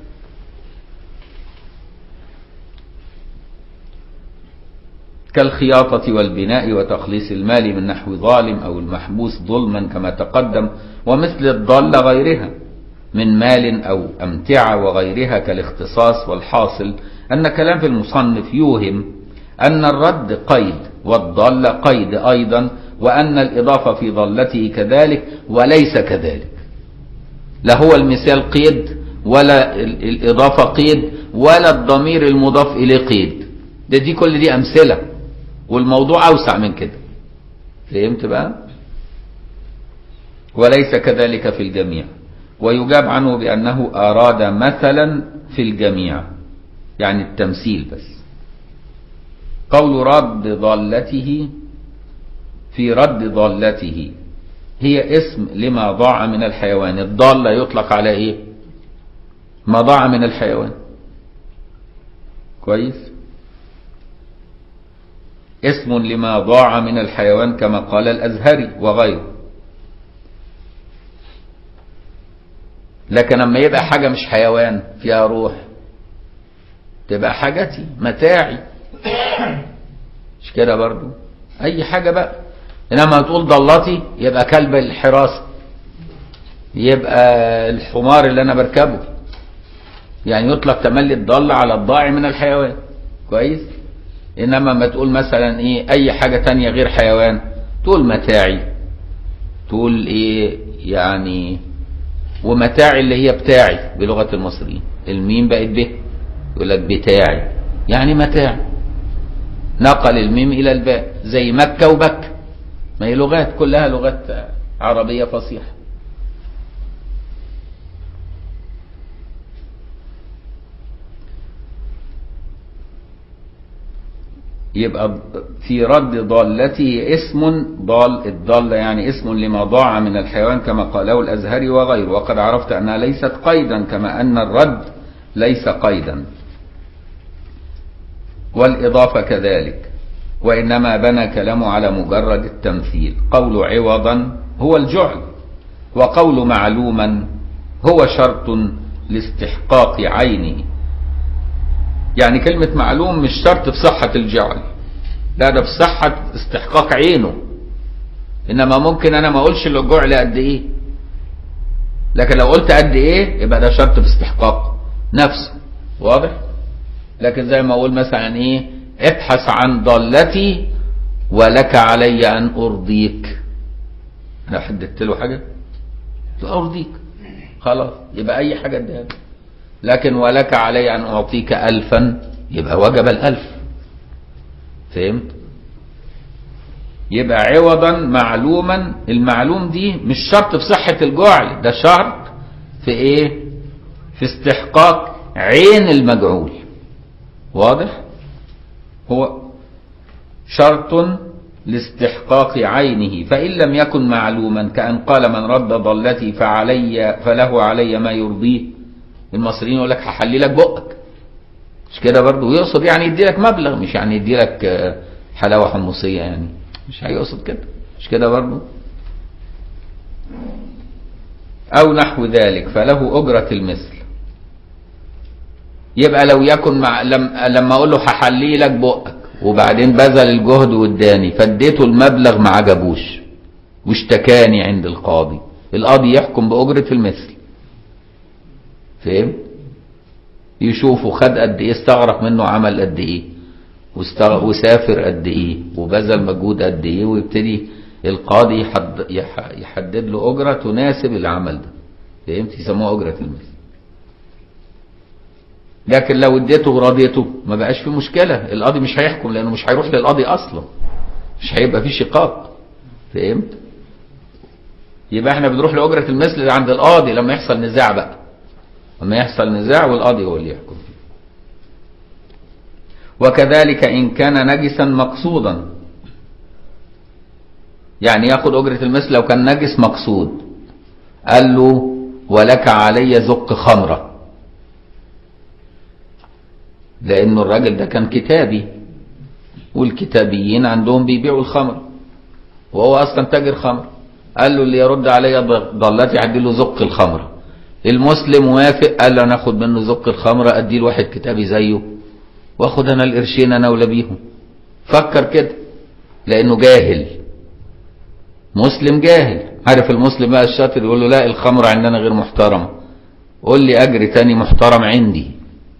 كالخياطة والبناء وتخليص المال من نحو ظالم أو المحبوس ظلما كما تقدم، ومثل الضالة غيرها من مال أو أمتعة وغيرها كالاختصاص. والحاصل أن كلام في المصنف يوهم أن الرد قيد والضالة قيد أيضا، وأن الإضافة في ضالته كذلك وليس كذلك. لا هو المثال قيد ولا الإضافة قيد ولا الضمير المضاف إليه قيد، دي كل دي أمثلة، والموضوع أوسع من كده. فهمت بقى؟ وليس كذلك في الجميع. ويجاب عنه بأنه أراد مثلا في الجميع، يعني التمثيل بس. قول رد ضالته، في رد ضالته هي اسم لما ضاع من الحيوان. الضالة يطلق على ايه؟ ما ضاع من الحيوان. كويس؟ اسم لما ضاع من الحيوان كما قال الأزهري وغيره. لكن لما يبقى حاجة مش حيوان فيها روح تبقى حاجتي متاعي، مش كده برضو؟ أي حاجة بقى. إنما تقول ضلتي يبقى كلب الحراسة، يبقى الحمار اللي أنا بركبه، يعني يطلق تملي الضالة على الضاع من الحيوان. كويس؟ إنما ما تقول مثلا إيه أي حاجة تانية غير حيوان، تقول متاعي، تقول إيه يعني، ومتاعي اللي هي بتاعي بلغة المصريين، الميم بقت به، يقول لك بتاعي يعني متاعي، نقل الميم إلى الباء، زي مكة وبكة، ما هي لغات كلها لغات عربية فصيحة. يبقى في رد ضالته اسم الضالة يعني اسم لما ضاع من الحيوان كما قاله الأزهري وغيره. وقد عرفت أنها ليست قيدا كما أن الرد ليس قيدا، والإضافة كذلك، وإنما بنى كلامه على مجرد التمثيل. قول عوضا هو الجعل، وقول معلوما هو شرط لاستحقاق عينه. يعني كلمة معلوم مش شرط في صحة الجعل، لا ده في صحة استحقاق عينه. إنما ممكن أنا ما أقولش الجعل قد إيه، لكن لو قلت قد إيه يبقى ده شرط في استحقاق نفسه. واضح؟ لكن زي ما أقول مثلا إيه، ابحث عن ضالتي ولك علي أن أرضيك، أنا حددت له حاجة أرضيك، خلاص يبقى أي حاجة اديها. لكن ولك علي أن أعطيك 1000 يبقى وجب 1000. فهمت؟ يبقى عوضا معلوما. المعلوم دي مش شرط في صحة الجعل، ده شرط في ايه؟ في استحقاق عين المجعول. واضح؟ هو شرط لاستحقاق عينه، فإن لم يكن معلوما كأن قال من رد ضلتي فله علي ما يرضيه. المصريين يقول لك هحلي لك بقك، مش كده برضه؟ يقصد يعني يدي لك مبلغ، مش يعني يدي لك حلاوة حمصية، يعني مش هيقصد كده، مش كده برضه؟ أو نحو ذلك فله أجرة المثل. يبقى لو يكن لما أقول له هحلي لك بقك وبعدين بذل الجهد واداني فاديته المبلغ ما عجبوش واشتكاني عند القاضي، القاضي يحكم بأجرة المثل. فهم؟ يشوفه خد قد ايه، استغرق منه عمل قد ايه، وسافر قد ايه، وبذل مجهود قد ايه، ويبتدي القاضي يحدد له أجرة تناسب العمل ده. فهمت؟ يسموها أجرة المثل. لكن لو اديته ورضيته ما بقاش في مشكلة، القاضي مش هيحكم لأنه مش هيروح للقاضي أصلا، مش هيبقى في شقاق. فهمت؟ يبقى احنا بنروح لأجرة المثل عند القاضي لما يحصل نزاع بقى، لما يحصل نزاع والقاضي هو اللي يحكم فيه. وكذلك إن كان نجسا مقصودا، يعني ياخد أجرة المثل لو كان نجس مقصود. قال له ولك علي زق خمرة، لأنه الراجل ده كان كتابي، والكتابيين عندهم بيبيعوا الخمر وهو أصلا تاجر خمر. قال له اللي يرد علي ضلتي أدي له زق الخمرة. المسلم وافق، قال له أنا أخد منه زق الخمرة أدي له واحد كتابي زيه وأخد أنا القرشين أنا أولى بيهم. فكر كده، لأنه جاهل، مسلم جاهل. عارف المسلم بقى الشاطر يقول له لا الخمرة عندنا غير محترمة، قول لي أجر تاني محترم عندي.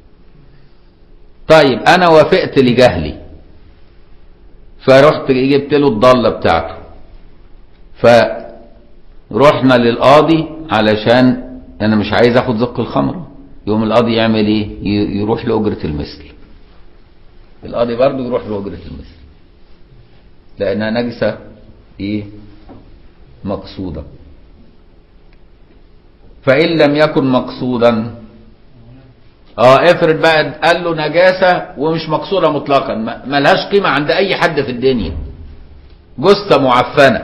طيب أنا وافقت لجهلي، فرحت جبت له الضالة بتاعته، فرحنا للقاضي علشان أنا مش عايز أخد زق الخمرة. يوم القاضي يعمل إيه؟ يروح لأجرة المثل. القاضي برضه يروح لأجرة المثل لأنها نجسة إيه؟ مقصودة. فإن لم يكن مقصودا، افرض بقى قال له نجاسة ومش مقصودة مطلقا، ملهاش قيمة عند أي حد في الدنيا، جثة معفنة،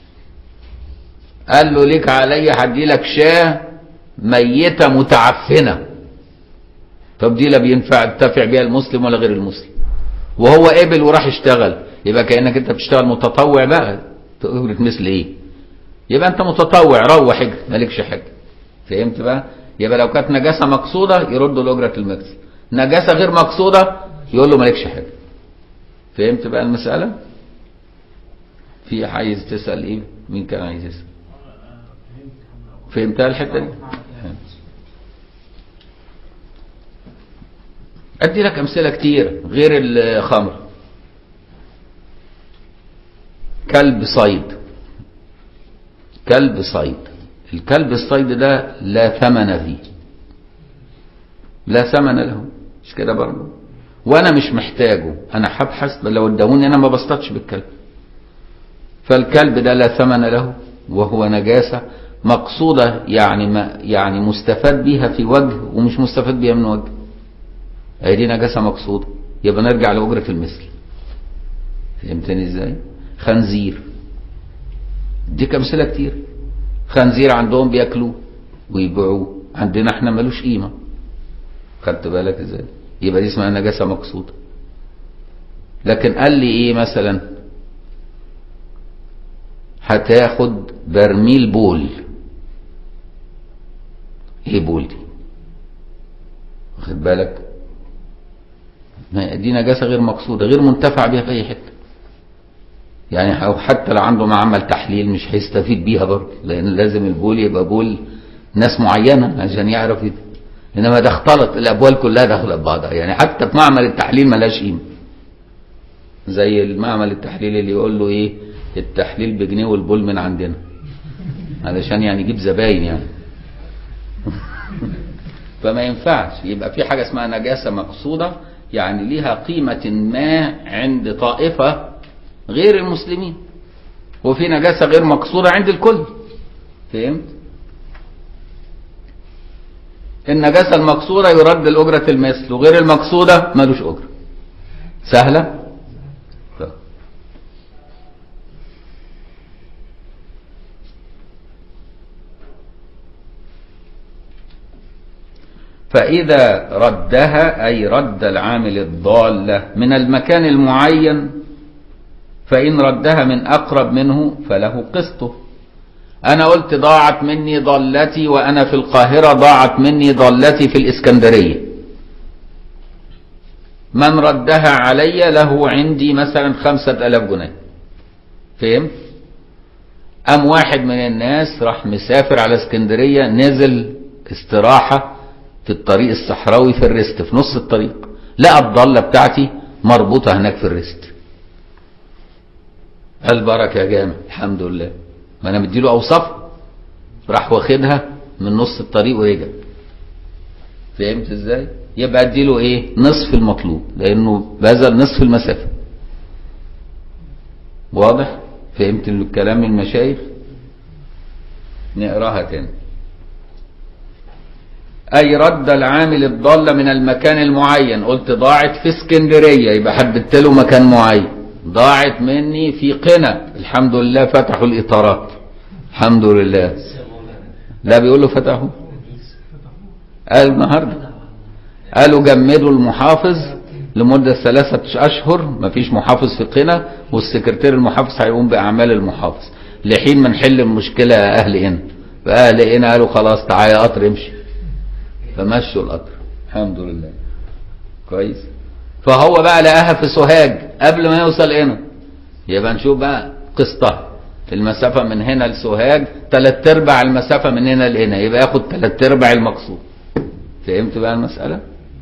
قال له ليك علي هدي لك شاة ميتة متعفنة، طب دي لا ينتفع بيها المسلم ولا غير المسلم، وهو قبل وراح يشتغل، يبقى كأنك انت بتشتغل متطوع بقى، تقول مثل ايه؟ يبقى انت متطوع، روح اجري مالكش حاجة. فهمت بقى؟ يبقى لو كانت نجاسة مقصودة يرد له أجرة المثل، نجاسة غير مقصودة يقول له مالكش حاجة. فهمت بقى المسألة؟ في عايز تسأل ايه؟ مين كان عايز يسأل؟ فهمتها الحتة دي؟ أدي لك أمثلة كتير غير الخمر. كلب صيد، كلب صيد، الكلب الصيد ده لا ثمن فيه، لا ثمن له، مش كده برضه؟ وانا مش محتاجه، انا هبحث، لو ادوني انا ما بصطادش بالكلب. فالكلب ده لا ثمن له وهو نجاسة مقصودة، يعني مستفاد بيها في وجه ومش مستفاد بيها من وجه، هي دي نجاسة مقصودة، يبقى نرجع لأجرة المثل. فهمتني ازاي؟ خنزير، دي أمثلة كتير. خنزير عندهم بياكلوه ويبيعوه، عندنا احنا ملوش قيمة. خدت بالك ازاي؟ يبقى دي اسمها نجاسة مقصودة. لكن قال لي ايه مثلا؟ هتاخد برميل بول. ايه بول دي؟ واخد بالك؟ دي نجاسة غير مقصودة، غير منتفع بيها في اي حتة. يعني أو حتى لو عنده معمل تحليل مش هيستفيد بيها برضه، لأن لازم البول يبقى بول ناس معينة عشان يعرف يده. إنما ده اختلط، الأبوال كلها داخلة ببعضها، يعني حتى في معمل التحليل ملاش قيمة. زي المعمل التحليل اللي يقول له إيه؟ التحليل بجنيه والبول من عندنا، علشان يعني يجيب زباين يعني. فما ينفعش. يبقى في حاجة اسمها نجاسة مقصودة، يعني ليها قيمة ما عند طائفة غير المسلمين، وفي نجاسة غير مقصودة عند الكل. فهمت؟ النجاسة المقصودة يرد الأجرة المثل، وغير المقصودة ملوش أجرة. سهلة؟ فإذا ردها أي رد العامل الضالة من المكان المعين، فإن ردها من أقرب منه فله قسطه. أنا قلت ضاعت مني ضالتي وأنا في القاهرة، ضاعت مني ضالتي في الإسكندرية، من ردها علي له عندي مثلا 5000 جنيه. فهمت؟ أم واحد من الناس راح مسافر على اسكندرية، نزل استراحة في الطريق الصحراوي في الرست في نص الطريق، لقى الضالة بتاعتي مربوطة هناك في الرست. البركة يا جامع، الحمد لله، ما انا مديله اوصافها، راح واخدها من نص الطريق ورجع. فهمت ازاي؟ يبقى اديله ايه؟ نصف المطلوب، لانه بذل نصف المسافة. واضح؟ فهمت الكلام المشايخ؟ نقراها تاني. أي رد العامل الضالة من المكان المعين. قلت ضاعت في اسكندرية، يبقى حددت له مكان معين. ضاعت مني في قنا، الحمد لله فتحوا الإطارات، الحمد لله. لا بيقول له فتحوا، قال النهارده قالوا جمدوا المحافظ لمدة 3 أشهر، مفيش محافظ في قنا، والسكرتير المحافظ هيقوم بأعمال المحافظ لحين ما نحل المشكلة يا أهل هنا. فأهل هنا قالوا خلاص تعالى يا قطر امشي، فمشوا القطر الحمد لله. كويس. فهو بقى لقاها في سوهاج قبل ما يوصل هنا، يبقى نشوف بقى قسطها. المسافة من هنا لسوهاج 3/4 المسافة من هنا لهنا، يبقى ياخد 3/4 المقصود. فهمت بقى المسألة؟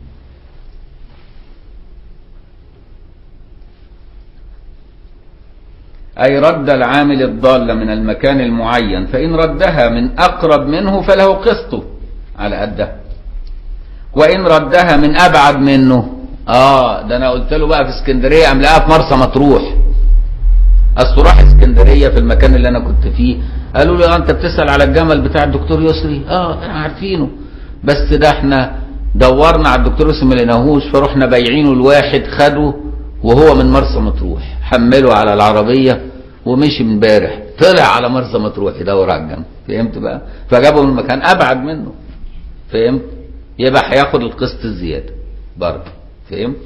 أي رد العامل الضالة من المكان المعين، فإن ردها من أقرب منه فله قسطه على قدها، وإن ردها من أبعد منه. ده أنا قلت له بقى في اسكندرية، قام لقاها في مرسى مطروح. أصل راح اسكندرية في المكان اللي أنا كنت فيه، قالوا لي أنت بتسأل على الجمل بتاع الدكتور يسري؟ عارفينه، بس ده احنا دورنا على الدكتور يسري ما لقيناهوش، فرحنا بايعينه الواحد خده وهو من مرسى مطروح، حمله على العربية ومشي من امبارح، طلع على مرسى مطروح يدور على الجمل. فهمت بقى؟ فجابه من مكان أبعد منه. فهمت؟ يبقى هياخد القسط الزيادة برضه. فهمت؟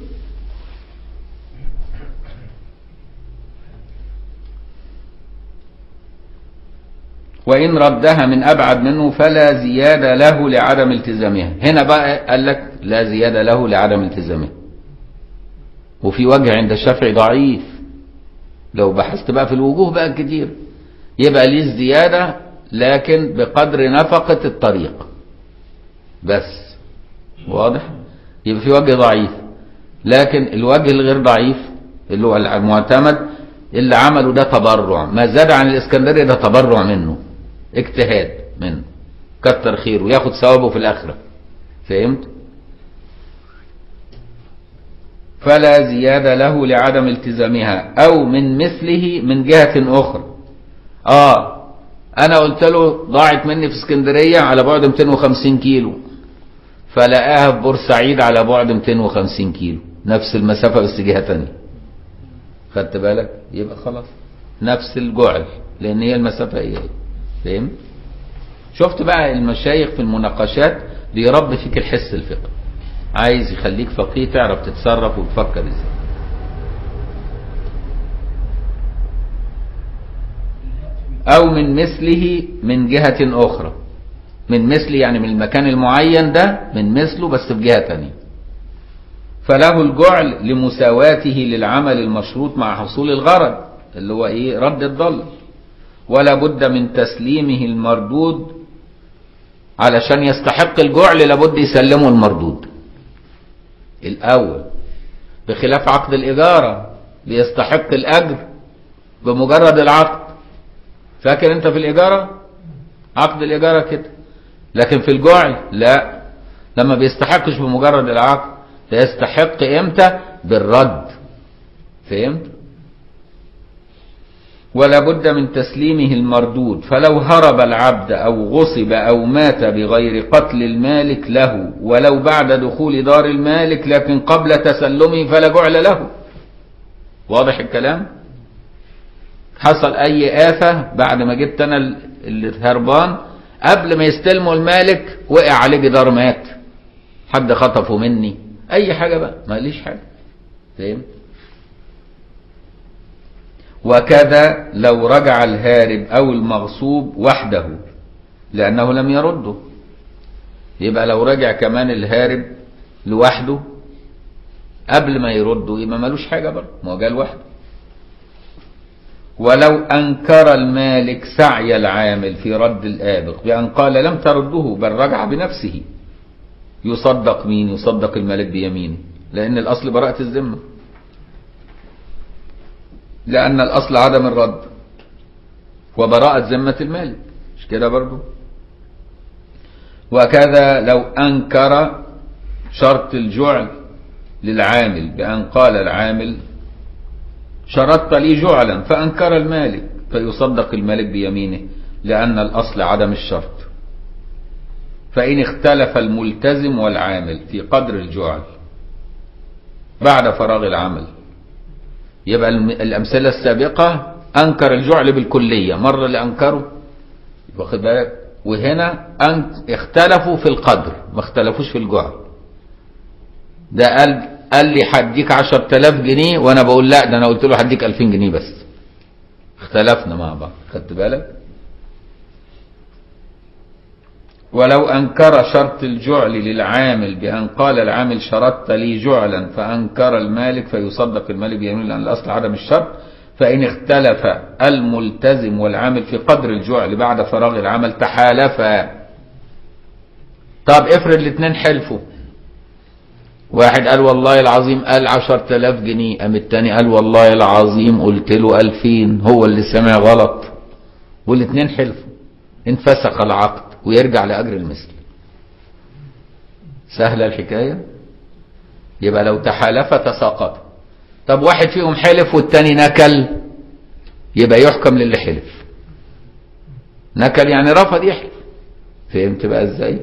وإن ردها من أبعد منه فلا زيادة له لعدم التزامها. هنا بقى قال لك لا زيادة له لعدم التزامها، وفي وجه عند الشافعي ضعيف، لو بحثت بقى في الوجوه بقى كتير، يبقى ليه الزيادة لكن بقدر نفقة الطريق بس. واضح؟ يبقى في وجه ضعيف، لكن الوجه الغير ضعيف اللي هو المعتمد اللي عمله ده تبرع، ما زاد عن الاسكندرية ده تبرع منه، اجتهاد منه، كتر خيره، ياخد ثوابه في الآخرة. فهمت؟ فلا زيادة له لعدم التزامها أو من مثله من جهة أخرى. أنا قلت له ضاعت مني في اسكندرية على بعد 250 كيلو، فلقاها في بورسعيد على بعد 250 كيلو، نفس المسافة بس جهة تانية. خدت بالك؟ يبقى خلاص نفس الجعل، لأن هي المسافة هي. فهم؟ شفت بقى المشايخ في المناقشات بيربي فيك الحس الفقهي، عايز يخليك فقيه تعرف تتصرف وتفكر ازاي. أو من مثله من جهة أخرى. من مثل يعني من المكان المعين ده، من مثله بس بجهة تانية. فله الجعل لمساواته للعمل المشروط مع حصول الغرض اللي هو ايه؟ رد الضال. ولا بد من تسليمه المردود، علشان يستحق الجعل لابد يسلمه المردود الأول، بخلاف عقد الإجارة بيستحق الأجر بمجرد العقد. فاكر انت في الإجارة عقد الإجارة كده، لكن في الجعل لا، لما بيستحقش بمجرد العقد، يستحق امتى؟ بالرد. فهمت؟ ولا بد من تسليمه المردود، فلو هرب العبد أو غصب أو مات بغير قتل المالك له ولو بعد دخول دار المالك لكن قبل تسلمه فلا جعل له. واضح الكلام؟ حصل أي آفة بعد ما جبت أنا الهربان قبل ما يستلموا المالك، وقع عليه جدار مات، حد خطفه مني، أي حاجة بقى، ما ليش حاجة. فهمت؟ وكذا لو رجع الهارب أو المغصوب وحده لأنه لم يرده، يبقى لو رجع كمان الهارب لوحده قبل ما يرده يبقى ملوش حاجة برضه، ما هو جه لوحده. ولو أنكر المالك سعي العامل في رد الآبق بأن قال لم ترده بل رجع بنفسه، يصدق مين؟ يصدق المالك بيمينه، لأن الأصل براءة الذمة، لأن الأصل عدم الرد وبراءة ذمة المالك، مش كده برضو؟ وكذا لو أنكر شرط الجعل للعامل بأن قال العامل شرطت لي جعلا فأنكر المالك فيصدق المالك بيمينه، لأن الأصل عدم الشرط. فإن اختلف الملتزم والعامل في قدر الجعل بعد فراغ العمل، يبقى الأمثلة السابقة أنكر الجعل بالكلية، مرة اللي أنكره، واخد بالك، وهنا اختلفوا في القدر ما اختلفوش في الجعل. ده قال لي هديك 10,000 جنيه وانا بقول لا، ده انا قلت له هديك 2000 جنيه بس، اختلفنا مع بعض، خدت بالك؟ ولو أنكر شرط الجعل للعامل بأن قال العامل شرطت لي جعلا فأنكر المالك فيصدق المالك بيمين، لأن الأصل عدم الشرط. فإن اختلف الملتزم والعامل في قدر الجعل بعد فراغ العمل تحالفا. طب افرض الاثنين حلفوا، واحد قال والله العظيم قال 10,000 جنيه، قام التاني قال والله العظيم قلت له 2000، هو اللي سمع غلط، والاثنين حلفوا، انفسخ العقد ويرجع لأجر المثل. سهلة الحكاية؟ يبقى لو تحالف تساقط. طب واحد فيهم حلف والتاني نكل، يبقى يحكم للي حلف. نكل يعني رفض يحلف. فهمت بقى ازاي؟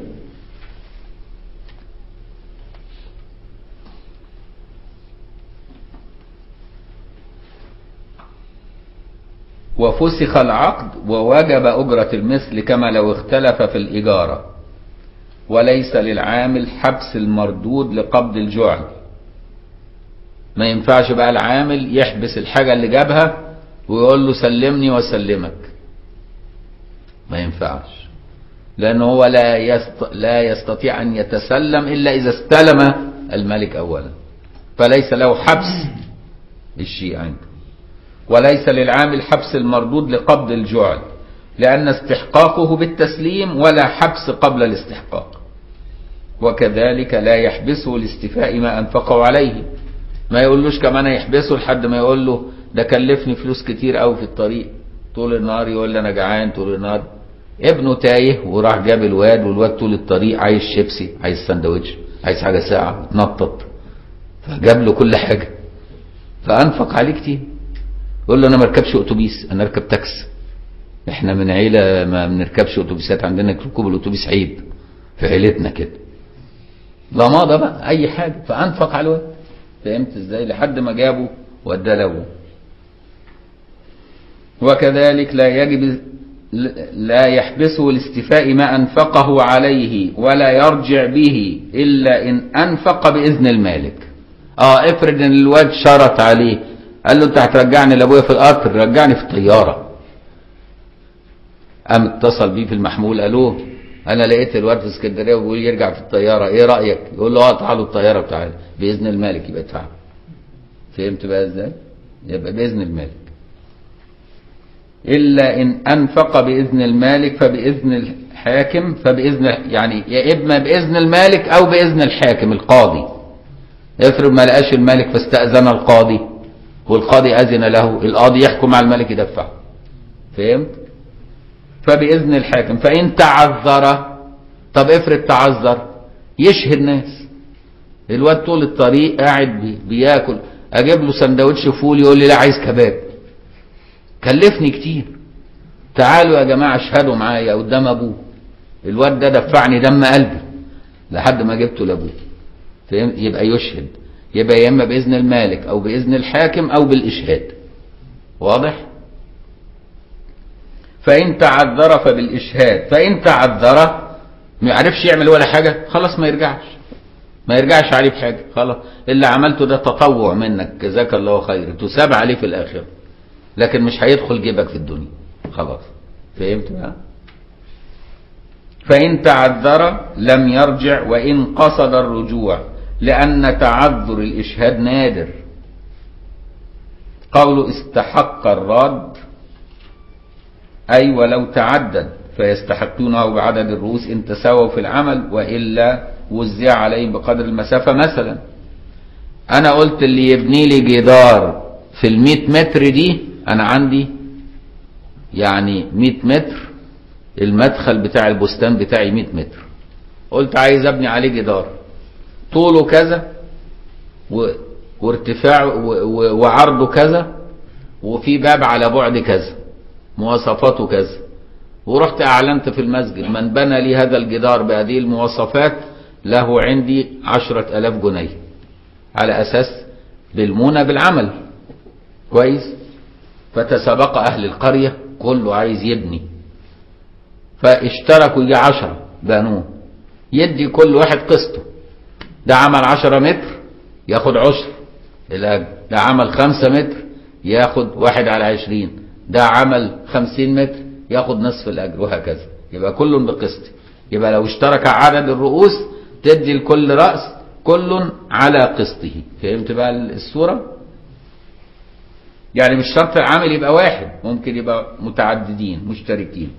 وفسخ العقد ووجب أجرة المثل كما لو اختلف في الإجارة، وليس للعامل حبس المردود لقبض الجعل. ما ينفعش بقى العامل يحبس الحاجة اللي جابها ويقول له سلمني وسلمك، ما ينفعش، لأنه هو لا يستطيع أن يتسلم إلا إذا استلم الملك أولا، فليس له حبس الشيء عنده. وليس للعامل حبس المردود لقبض الجعل، لأن استحقاقه بالتسليم ولا حبس قبل الاستحقاق. وكذلك لا يحبسه لاستيفاء ما أنفقه عليه، ما يقولوش كمان يحبسه لحد ما يقول له ده كلفني فلوس كتير قوي في الطريق طول النهار، يقول لي أنا جعان طول النهار. ابنه تايه وراح جاب الواد، والواد طول الطريق عايز شيبسي، عايز سندوتش، عايز حاجة ساعة، اتنطط، فجاب له كل حاجة فأنفق عليه كتير. يقول له انا ما اركبش اتوبيس، انا اركب تاكسي، احنا من عيله ما بنركبش اتوبيسات، عندنا ركوب الاتوبيس عيب في عيلتنا كده. لا ماضى بقى اي حاجه، فانفق على الواد. فهمت ازاي؟ لحد ما جابه وادى له. وكذلك لا يحبسه لاستيفاء ما انفقه عليه ولا يرجع به الا ان انفق باذن المالك. افرض ان الواد شرط عليه، قال له انت هترجعني لابويا في القطر، رجعني في الطياره. قام اتصل بيه في المحمول، قالوه انا لقيت الواد في اسكندريه وبيقول يرجع في الطياره، ايه رايك؟ يقول له تعالوا الطياره بتاعتي باذن المالك، يبقى ادفع. فهمت بقى ازاي؟ يبقى باذن المالك. الا ان انفق باذن المالك فباذن الحاكم، فباذن يعني يا اما باذن المالك او باذن الحاكم القاضي. افرض ما لقاش المالك فاستاذن القاضي والقاضي أذن له، القاضي يحكم على الملك يدفعه. فهمت؟ فبإذن الحاكم. فإن تعذر، طب افرض تعذر، يشهد ناس. الواد طول الطريق قاعد بياكل، اجيب له سندوتش فول يقول لي لا عايز كباب. كلفني كتير. تعالوا يا جماعة اشهدوا معايا قدام ابوه، الواد ده دفعني دم قلبي لحد ما جبته لابوه. يبقى يشهد، يبقى يا اما باذن المالك او باذن الحاكم او بالاشهاد. واضح؟ فان تعذر فبالاشهاد، فان تعذر ما يعرفش يعمل ولا حاجه خلاص ما يرجعش عليه بحاجه، خلاص اللي عملته ده تطوع منك جزاك الله خير، تساب عليه في الاخره، لكن مش هيدخل جيبك في الدنيا خلاص. فهمت بقى؟ فإن تعذر لم يرجع وإن قصد الرجوع، لأن تعذر الإشهاد نادر. قوله استحق الرد أي ولو تعدد فيستحقونه بعدد الرؤوس إن تساووا في العمل، وإلا وزع عليهم بقدر المسافة. مثلا أنا قلت اللي يبني لي جدار في 100 متر دي، أنا عندي يعني 100 متر، المدخل بتاع البستان بتاعي 100 متر، قلت عايز ابني عليه جدار طوله كذا وارتفاع وعرضه كذا وفي باب على بعد كذا مواصفاته كذا، ورحت اعلنت في المسجد من بنى لي هذا الجدار بهذه المواصفات له عندي 10,000 جنيه، على اساس بالمونة بالعمل كويس. فتسابق اهل القرية كله عايز يبني، فاشتركوا يجي 10 بنوه، يدي كل واحد قسطه. ده عمل 10 متر ياخد عشر الاجر، ده عمل 5 متر ياخد 1/20، ده عمل 50 متر ياخد نصف الاجر، وهكذا. يبقى كل بقسط. يبقى لو اشترك عدد الرؤوس تدي لكل رأس كل على قسطه. فهمت بقى الصورة؟ يعني مش شرط العامل يبقى واحد، ممكن يبقى متعددين مشتركين.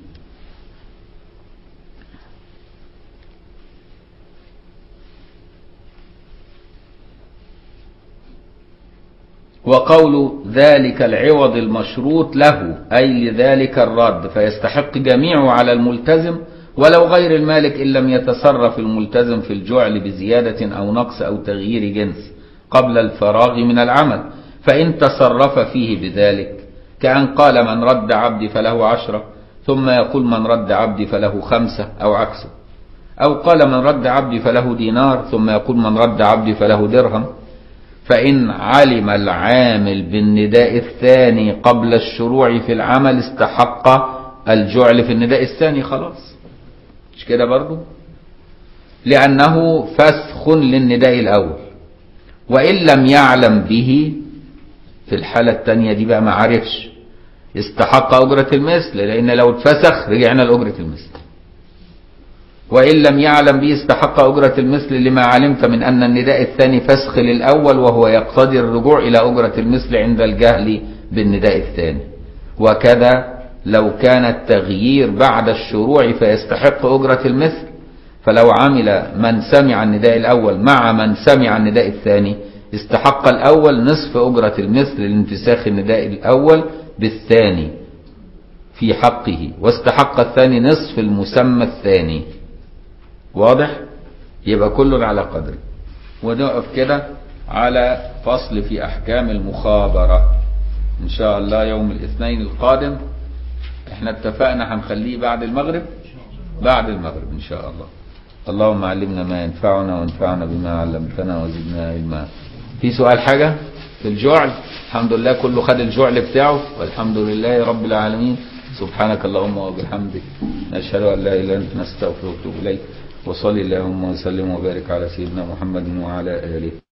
وقول ذلك العوض المشروط له أي لذلك الرد، فيستحق جميعه على الملتزم ولو غير المالك إن لم يتصرف الملتزم في الجعل بزيادة أو نقص أو تغيير جنس قبل الفراغ من العمل، فإن تصرف فيه بذلك كأن قال من رد عبدي فله 10، ثم يقول من رد عبدي فله 5 أو عكسه، أو قال من رد عبدي فله دينار ثم يقول من رد عبدي فله درهم. فإن علم العامل بالنداء الثاني قبل الشروع في العمل استحق الجعل في النداء الثاني خلاص، مش كده برضو؟ لأنه فسخ للنداء الأول. وإن لم يعلم به في الحالة الثانية دي بقى ما عرفش، استحق أجرة المثل، لأن لو اتفسخ رجعنا لأجرة المثل. وإن لم يعلم به استحق أجرة المثل لما علمت من أن النداء الثاني فسخ للأول، وهو يقتضي الرجوع إلى أجرة المثل عند الجهل بالنداء الثاني. وكذا لو كان التغيير بعد الشروع فيستحق أجرة المثل، فلو عمل من سمع النداء الأول مع من سمع النداء الثاني استحق الأول نصف أجرة المثل لانفساخ النداء الأول بالثاني في حقه، واستحق الثاني نصف المسمى الثاني. واضح؟ يبقى كل على قدره. ونقف كده على فصل في أحكام المخابرة إن شاء الله يوم الاثنين القادم. احنا اتفقنا هنخليه بعد المغرب، بعد المغرب إن شاء الله. اللهم علمنا ما ينفعنا وانفعنا بما علمتنا وزدنا علما. في سؤال حاجة في الجعل؟ الحمد لله كله خد الجعل بتاعه والحمد لله رب العالمين. سبحانك اللهم وبحمدك نشهد أن لا إله إلا أنت نستغفرك ونتوب إليك. وصلي اللهم وسلم وبارك على سيدنا محمد وعلى آله.